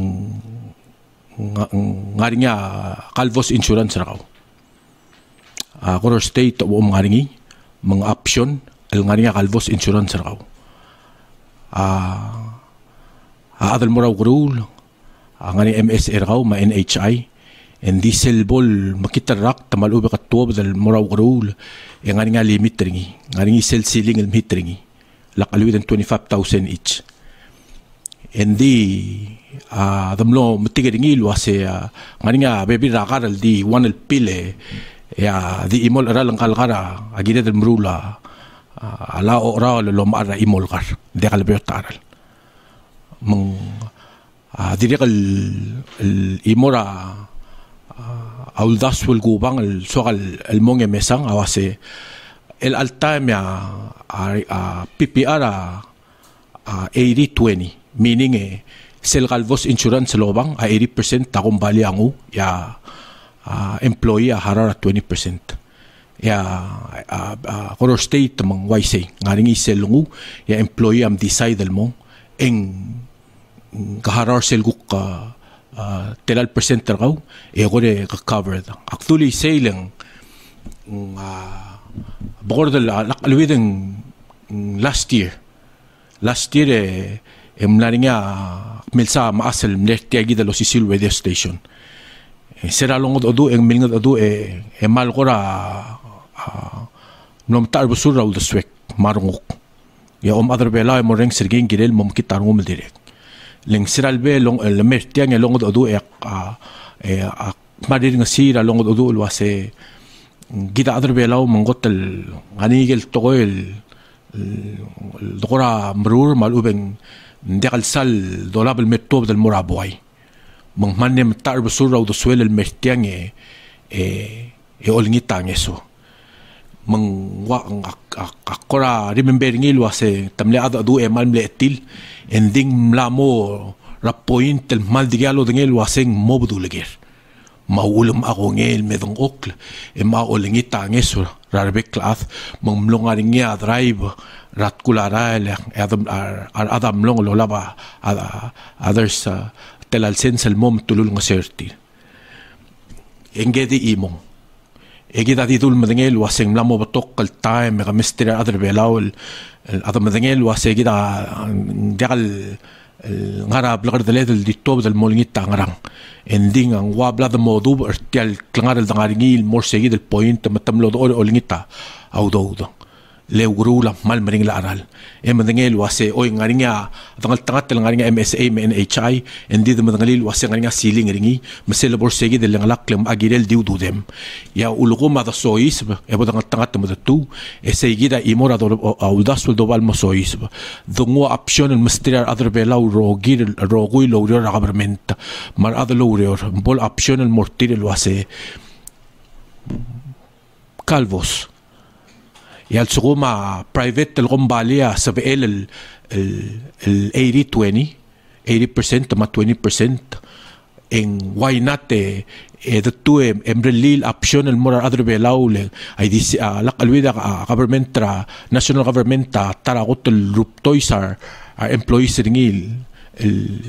ngarinya Calvos Insurance raw uh, Coror State o ngaringi mga option el ngarinya Calvos Insurance raw ah uh, adal mo raw rule uh, ngani M S R raw ma N H I and diesel bol makita rak tamal ube katuwa dal moraw rule yang nga nga limit ringi nga ringi sell ceiling el limit ringi lakaluwi ng twenty-five thousand each and di ah uh, damlo matiga ringi luwase uh, nga nga baby rakar al di one el pile ya di imol aral ang kalkara agida del mrula uh, ala ora lo mara imol kar de kalbert aral mang uh, di kal imora aul daswel gubang el sokal el monge mesang awase el Altaim ya a P P R a eighty twenty meaning eh sel Calvos Insurance lobang a eighty percent takom bali angu ya uh, employee a harar twenty percent ya uh, uh, Coror State mang waisay ngaring isel ngu ya employee am decide mo eng kaharar sel guk ka uh, telal percenter kau e gore ka cover da actually sailing uh, bogor del alwideng last year last year e e mnaringa milsa maasel mnertia gida lo sisil radio station e sera longo odu en milnga odu e e mal gora nom tar busur raul de swek marunguk ya om other bela e moreng sergin girel mom kitar ngum direk leng siral be long le mertia nge longo odu e a e a madir nga sira longo odu lo ase gida other bela mongotel ganigel togoel dora mrur mal uben ndekal sal dolab el metob del moraboy mong manem tar busur raul de swel el mertia nge e e olngitang eso mong wa akora remember ngil wase tamle adu adu e mal mletil ending mlamo la point el mal digalo ngil waseng mobdu leger maulum ako ngel medong okl e ma olingita ngeso rarbe class mong mlongar ngia drive rat kulara le adam adam long lo laba others telal sense el mom tulul ngaserti engedi imong Egida didul madengel waseng mlamo batok kal time mega mister other belawol other madengel wase gida degal ngara blagar del ditob del molngita ngarang ending ang wa blad modu ertial klangar el dangaringil mor seguid el point matamlo do olngita audo le urula mal mering la aral e madengel wase oy ngaringa dangal tangat ngaringa M S A M N H I endi de madangalil wase ngaringa siling ringi masela bor seguid el ngalak agirel diu dudem ya ulguma da sois e bodangal tangat madatu e seguida imora do audas do bal mosois dungo option el mustrar other belau rogir rogui lo ro government mar other lo ro bol option el mortir el wase calvos يال سقوما private الغمبالية سبعيل ال ال eighty twenty eighty percent ما twenty percent en why not eh the two embrelil option el morar other belaule ay dis la alwida government tra national government ta taragot el ruptoisar employees ringil el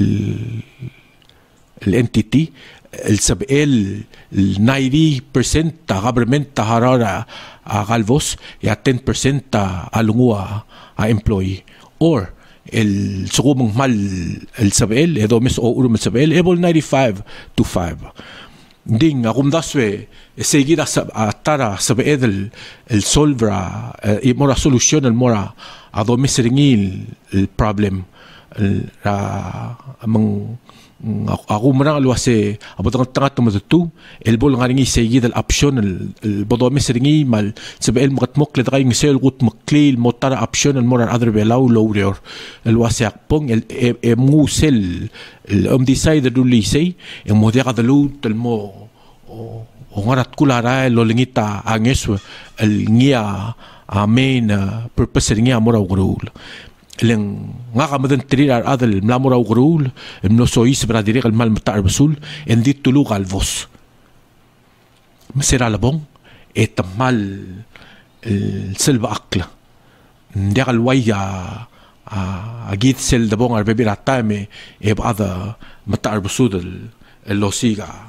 el entity el sabel ninety percent ta government ta harara a galvos y a ten percent ta alungua a employee or el sugumong mal el sabel edo mes o urum el sabel ebol ninety-five to five ding agum daswe seguida a tara sabel el el solvra y mora solución el mora a do mesringil el problem el among ako mara lo ase abotang tangat mo tu el bol ngaringi seguida el option el bodo mesringi mal sabel makatmok le dagay ngisel gut maklil motara option el morar other belau lower el wase akpong el e musel el um decide do lisay en modera de lut el mo o ngarat kulara lo lingita angeso el ngia a main purpose ngia mora grul leng ngaka madan tirir adal mlamora ugrul no sois bradiri al mal matar basul en dit tulu galvos mesera labong et mal el selva akla ndigal waya a git sel de bon ar bebi ratame e bada matar basul el losiga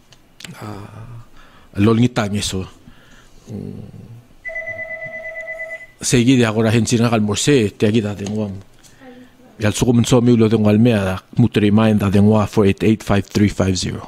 lo lingita ngeso seguida agora hensina al morse te agida de ngom yal sugum so mi lo de ngalmea mutri mind de ngwa four eight eight five three five zero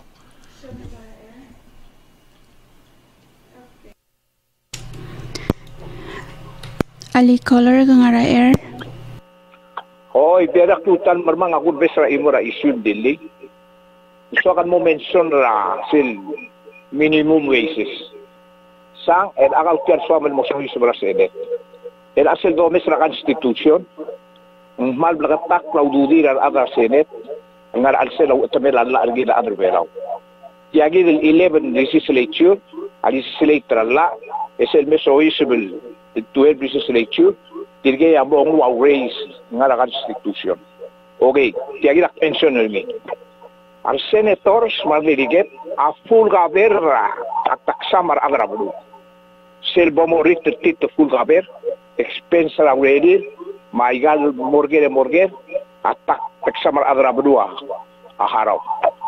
Ali caller gangara air
Hoy berak tutan marmang akun besra imora issue dili so kan mo mention ra sil minimum wages sang en akal kier suamel mo sa hisbra sedet el asel do mesra constitution mal blagatak claududir al adra senet ngar alsel o tamel al argi la adra beraw yagi del eleven legislature al legislature la es el meso hisbel el twelve legislature dirge ya bo ngwa raise ngar constitution okay yagi la pension mi al senators mar diriget a full gaberra taksamar adra bulu sel bomorit tit full gaber expense already maigal morger morger atak taksamar adra berdua aharaw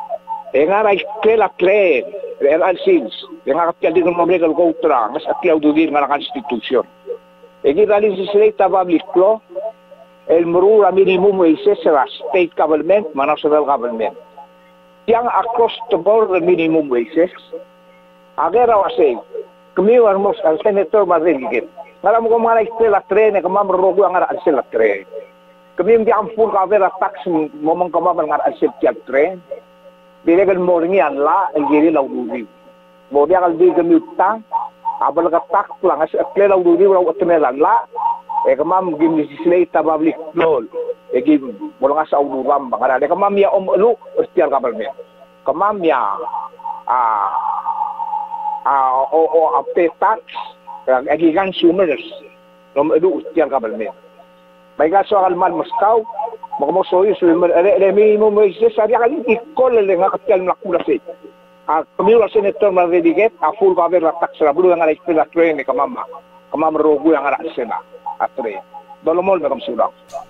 E nga na iskela tren, er al sins, e nga kapial din ng mga legal kontra, mas akiaw dudir nga na konstitusyon. E kita legislate public law, el murura minimum wages sa state government, national government. Yang across the board minimum wages, agera wasi, kami warmos al senator mareligit. Ngara mo kung mga iskela tren, e kamamarogo ang nga al sila tren. Kami hindi ang full cover tax momong kamamar nga al sila tren. Bilegan mo rin yan la, ang giri law dudiw. Mo di akal di kami utang, abal ka tak lang, as akle law dudiw law at melan la, e kamam gim legislate public law, e gim mo nga sa uduram, baka na, e kamam ya omulu, ustiar government. Kamam ya, ah, ah, o, o, apte tax, agi consumers, nomulu ustiar government. Baik so akal man Moscow, makamosoy so le minimum wages ari akal ikol le nga kapial nakulasi. A kami wa senator marediget a full cover la tax la bulu nga la train ka mama. Kamam rogo nga ra sena atre. Dolomol me kam sula.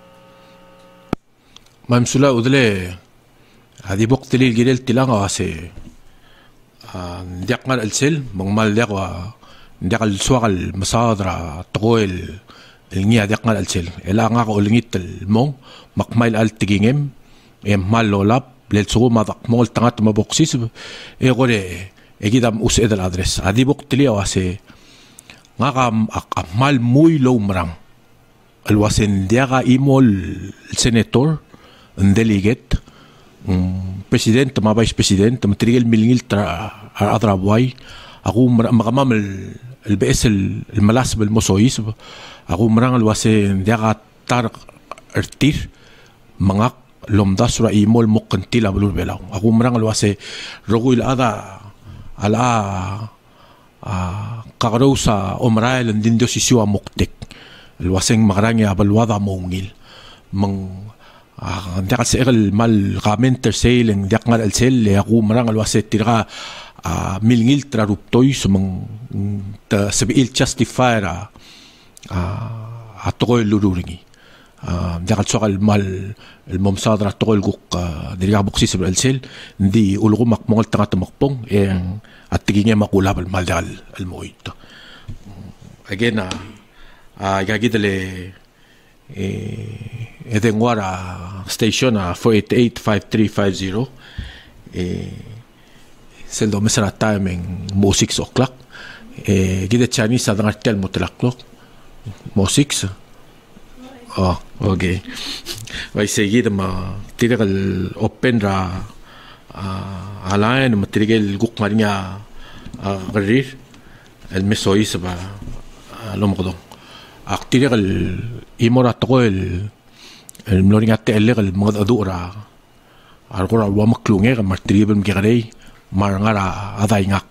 Mam sula udle hadi bok tilil gidel tilanga wase. Ndiak ngal alsel mangmal diak wa ndiak al suakal masadra tqoel النيا دقنا الألسل إلا أنا قولنيت المو مقمال التجينم إم مال لولاب للسوق ما ضق مول تنات ما بوكسيس يقول أكيد أم أسئلة الأدرس هذه بوقت لي واسي نعم مال موي لو مرام الواسن دياغا إيمول السيناتور اندليجت بريسيدنت ما بايش بريسيدنت متريال مليل ترى أضرب واي أقول مقامم البئس الملاسب المصويس أقول مرang الواسي دياغا تارق ارتير مغاق لومداس را إيمول مقنتي لابلور بلاو أقول مرang الواسي رغو الأذى على قاروسا أمراي لندندو سيسيوا مقتك الواسي مغرانيا بالوضع مونغيل من دياغا سيغل مال غامن ترسيل دياغا السيل أقول مرang الواسي تيرغا ملغيل تراروبتويس من سبيل justify أتقول لوريني دخل شغل المال الممصادرة تقول جوك دريا بقسيس بالألسيل ندي أولغو مقمول تغات مقبون إن التجيني مقولها بالمال ده المويت أجينا يجيد لي إذا نورا ستيشن four eight eight five three five zero سلدو مثلا تايمين مو six o'clock جيد تشاني سادنا تل متلقلق مو six اه اوكي واي سيجيد ما تيرغ الاوبن را الاين ما تيرغ الجوك مارينيا غرير المسويس با لومغدو اكتيرغ الايمورا تقول الملورينيا تيلغ المغدورا الغرا ومكلونغ ما تريب المغري مارغارا اداينغاك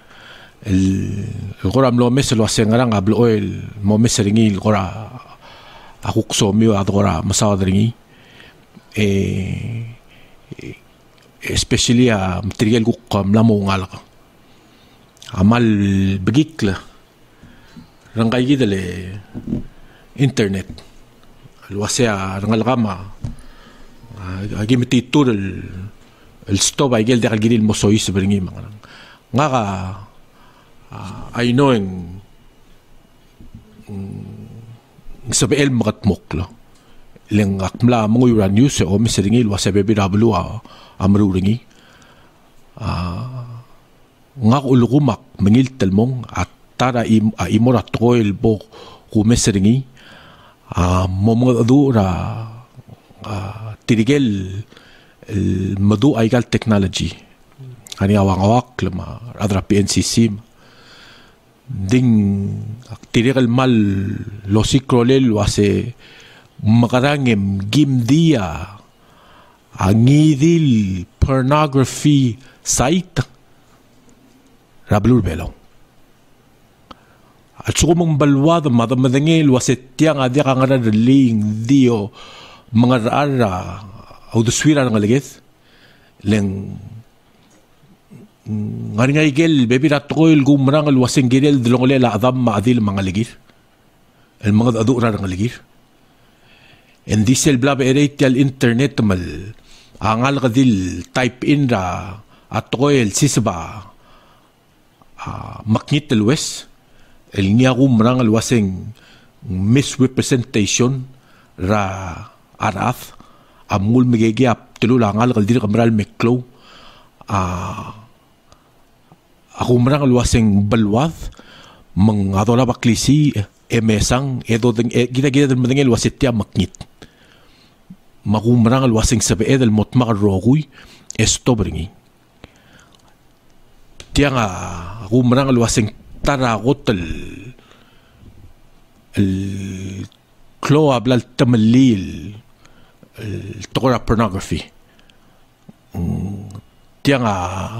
الغرا ملو مثل وسنغران قبل اويل مو مسريني الغرا اخوك سوميو ادغرا مسادريني اي especially a material guk mlamo ngal amal begikla rangay gidale internet الوسع رنgal gama agi metitur el stop ay gel degal gidil mosois bringi mga nga ka I know en sabel magatmokla leng akmla mo yura news o misringil wa sabe bidablu a amruringi nga ulgumak mengil telmong at tara im a imora troel bo ku mesringi a momadu ra tirigel المدو ايغال تكنولوجي يعني awang awak lama adra P N C C ding tirigel mal losikrolel wase makarangem gim dia angidil pornography site rablur belo at sumong balwad madamadangil wasetyang adi kangara ling dio mga ara au duswira ng aligit leng ngari nga igel bebi ratoil gumrang al wasing girel dilongole la adam maadil mga ligir el mga adura ng aligir and diesel blab erate al internet mal angal kadil type in ra atoy el sisba maknit el wes el niagu mrang el waseng misrepresentation ra arath amul megege ap telulangal kal dir kamral meklo a ako mrang el waseng balwath mang adola baklisi emesang edo deng gida gida del medengel wasetia maknit magumrang el waseng sabe edel motmar rogui estobringi tianga agumrang el waseng taragot el el klo habla el tamalli el tora pornography tianga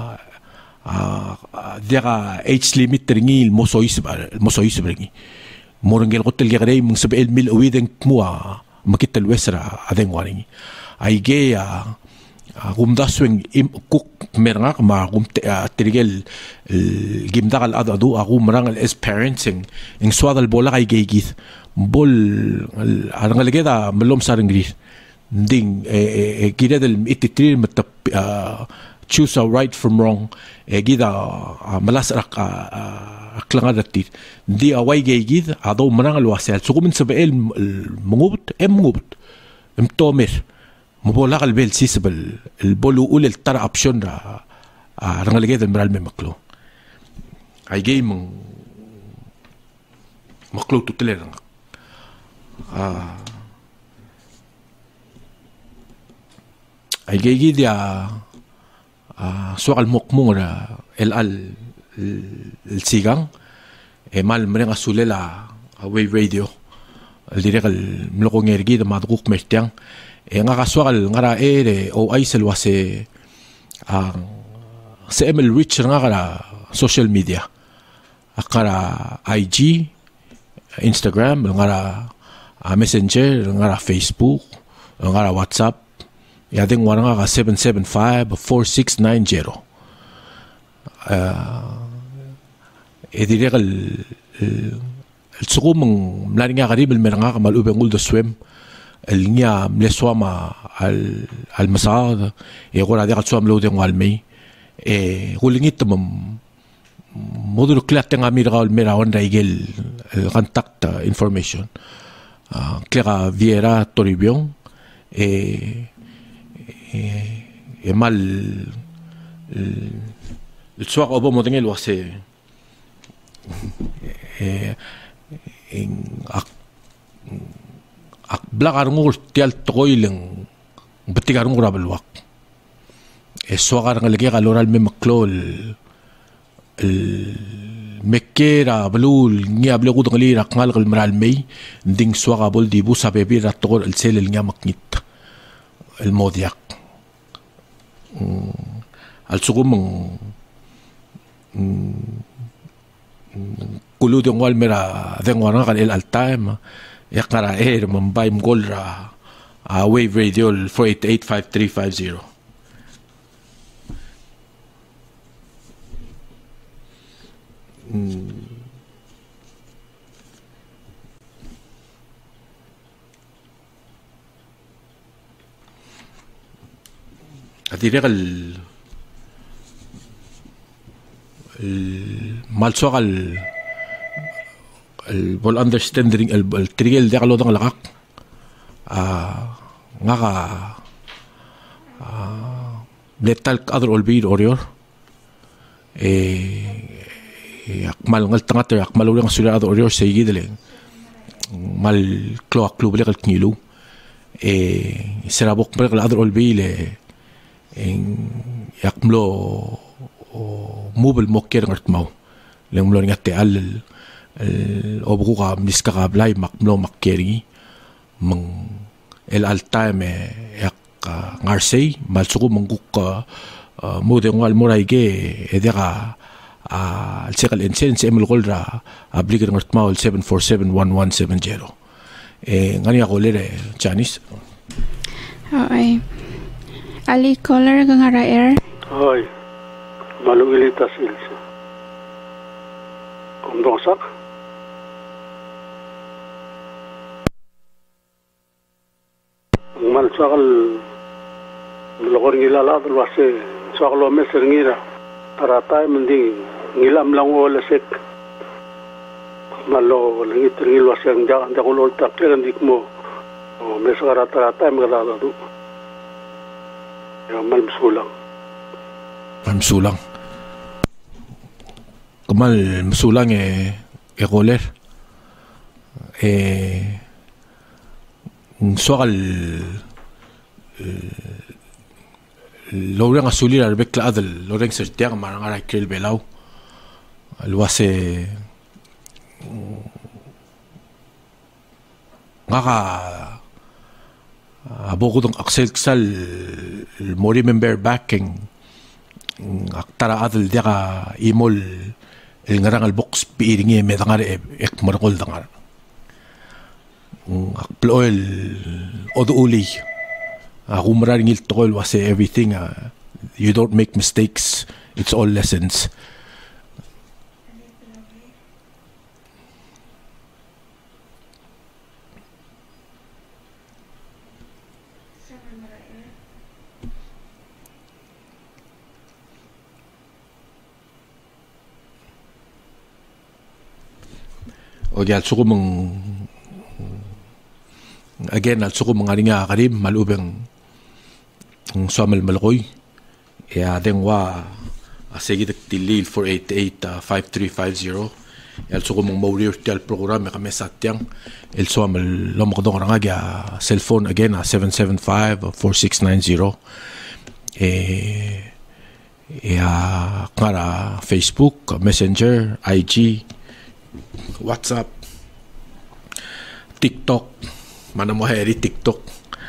diaga age limit ringi el mosois el mosois ringi morangel hotel gare mung sabe el mil uwideng mua makita el wesra adeng waringi aige a gumdaswing kuk meranga ma gumte tirigel gimdagal adadu agumrang as parents ing ing swadal bola kay gigith bol arangalegeda melom sarangri ding e gida del ititrir mat choose a right from wrong e gida malas rak aklangadatit di away gigith ado manang alwasel sukumin sabel mungubut em mungubut em tomer مبولغ البيل سيسبل البولو أول الترى أبشون را رنغل جيد المرال من مكلو أي جاي من مكلو تطلع رنغ أي جاي جيد يا سواء المقمور ال ال السيغان مال مرينا سوليلا وي راديو اللي رجل ملقو نيرجي ما دقوق مرتين e nga kaswal ngara ere o aisel wase ang sa emel rich nga kara social media akara I G Instagram ngara Messenger ngara Facebook ngara WhatsApp ya ding wala nga seven seven five four six nine zero e direk el el tsugum mlari nga qarib el meranga kamal ubengul do swim النيا ملسوما al المساعد يقول هذا قصوم لو دين والمي يقول لي تمام مودر كلاتين اميرا الميرا وندا يجل الكونتاكت انفورميشن كليرا فييرا توريبيون اي مال السواق ابو مودين الواسي akblagar ngur tial toileng betigar ngur abelwak eswagar ngalagi kaloral me maklol el mekera belul ngia blegu ngali rakngal kal maral mei ding swaga bol dibu sabebi ratogor el sel el ngia maknit el modiak al sugum kulu de ngwal mera de ngwana kan el altaim yakara air Mumbai Mgolra uh, wave radio four eight eight five three five zero. أديرك ال المالسوغ ال البول understanding التريال ده قالوا ده لقاق نعا نتالك أدر أولبيد أوريور أكمل نلتقط أكمل أولي نسولي أدر أوريور سيجي دلين مال كلو كلو بلغ الكنيلو سرابوك بلغ الأدر أولبيد يكملو مو بالموكير نرتماو لملو نياتي أل الأبغوغا منسكا بلاي مكملو مكيري من الالتايم يق غارسي مالسوغو منغوك مودينغو المورايجي إديغا السيق الإنسان سيمل غولرا أبليغر نرتماو seven four seven one one seven zero غاني أقولي جانيس
هاي Ali caller gangara air
هاي مالو إلي تاسيلس كم دوسك مال شغل بالغوري لا لا بالواسي swaklo meser ngira taratai mending ngilam lang wala sek malo langit ngil wasang ja anda kolol takler ndik mo o mesara taratai magala du ya mal msulang
mal msulang kamal msulang e e goler e soal loreng asuli la bekla adel loreng sertiang marangara kril belau luase ngaka abogo dong aksel ksal mori member backing aktara adel dia imol el ngarang al box piiringi medangar ek margol dangar akploel oduli agumrar ngil tol wase everything uh, you don't make mistakes, it's all lessons. O di al suko mong again al suko mong aringa karim malubeng suamal malakoy ya dengwa asegi tilil four eight eight five three five zero al suko mong maurir tal program kami satyang el suamal lomkodong rangaga cell phone again seven seven five four six nine zero eh ya kara Facebook, Messenger, I G, WhatsApp, TikTok, mana mo hari TikTok.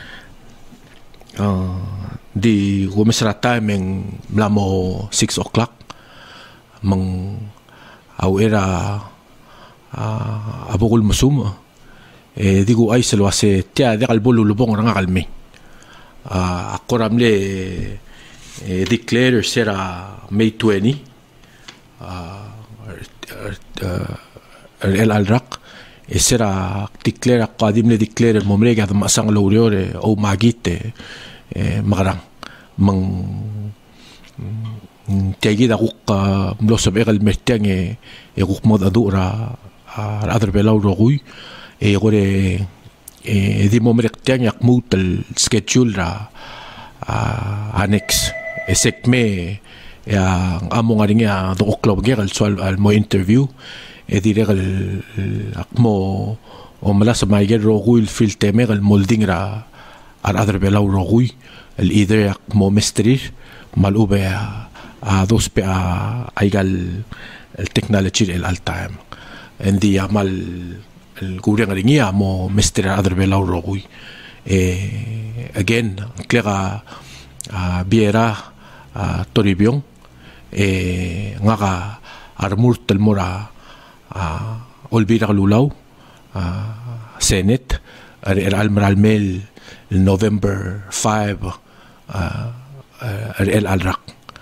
Uh, di gumisrata meng mlamo six o'clock mang awera uh, abogul musum eh digo ay selwase tia de kalbolo lubong ranga kalmi uh, akoramle eh, declare sera May twentieth uh, uh, el alrak esera declare qadim le declare momrega da masang loriore o magite eh, magarang mang tiagi da guk mloso begal mertang e e guk mod adura al adr belau rogui e gore e di momrek tiang yak mut el schedule ra annex esekme ya among aringa do club geral so al mo interview e dire el akmo o malas maigel rogui el filtemer el molding ra al adr belau rogui el idea mo mestrir malube a dos pe a aigal el technology el all time endi amal el gureng ringia mo mestrir adr belau rogui e again clara a biera a toribion e ngaga armur tel mora a olbira lulau a senet el almral mel el November five Uh, uh, el alrak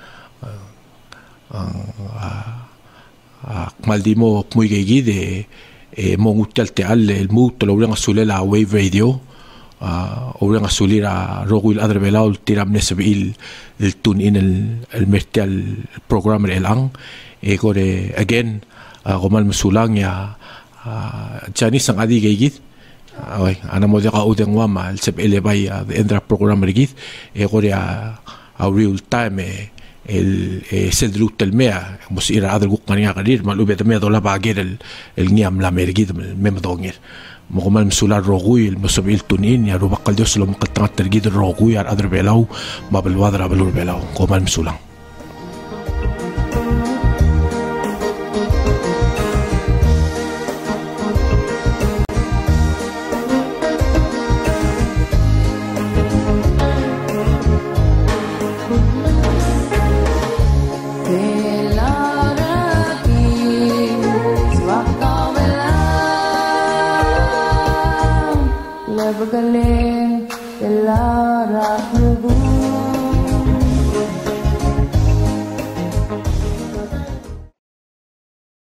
maldimo muy gigide e mongutel te al el mut lo uran asulela wave radio uran asulira rogul adrebelao tiram nesbil el tune in el el mertial program el ang e gore again gomal musulang ya jani sang adi gigid ay ana mo deka udeng wama el sep elebay endra program rigid e gore a real time el sel lut el mea mos ira adel guk mania gadir malube de me dola bagir el el niam la mergid mem donger mo gomal musular rogui el mosabil tunin ya ro bakal dios lo mqattat tergid rogui ar adr belau ma bel wadra belur belau gomal musulang
Galing, telah rakyat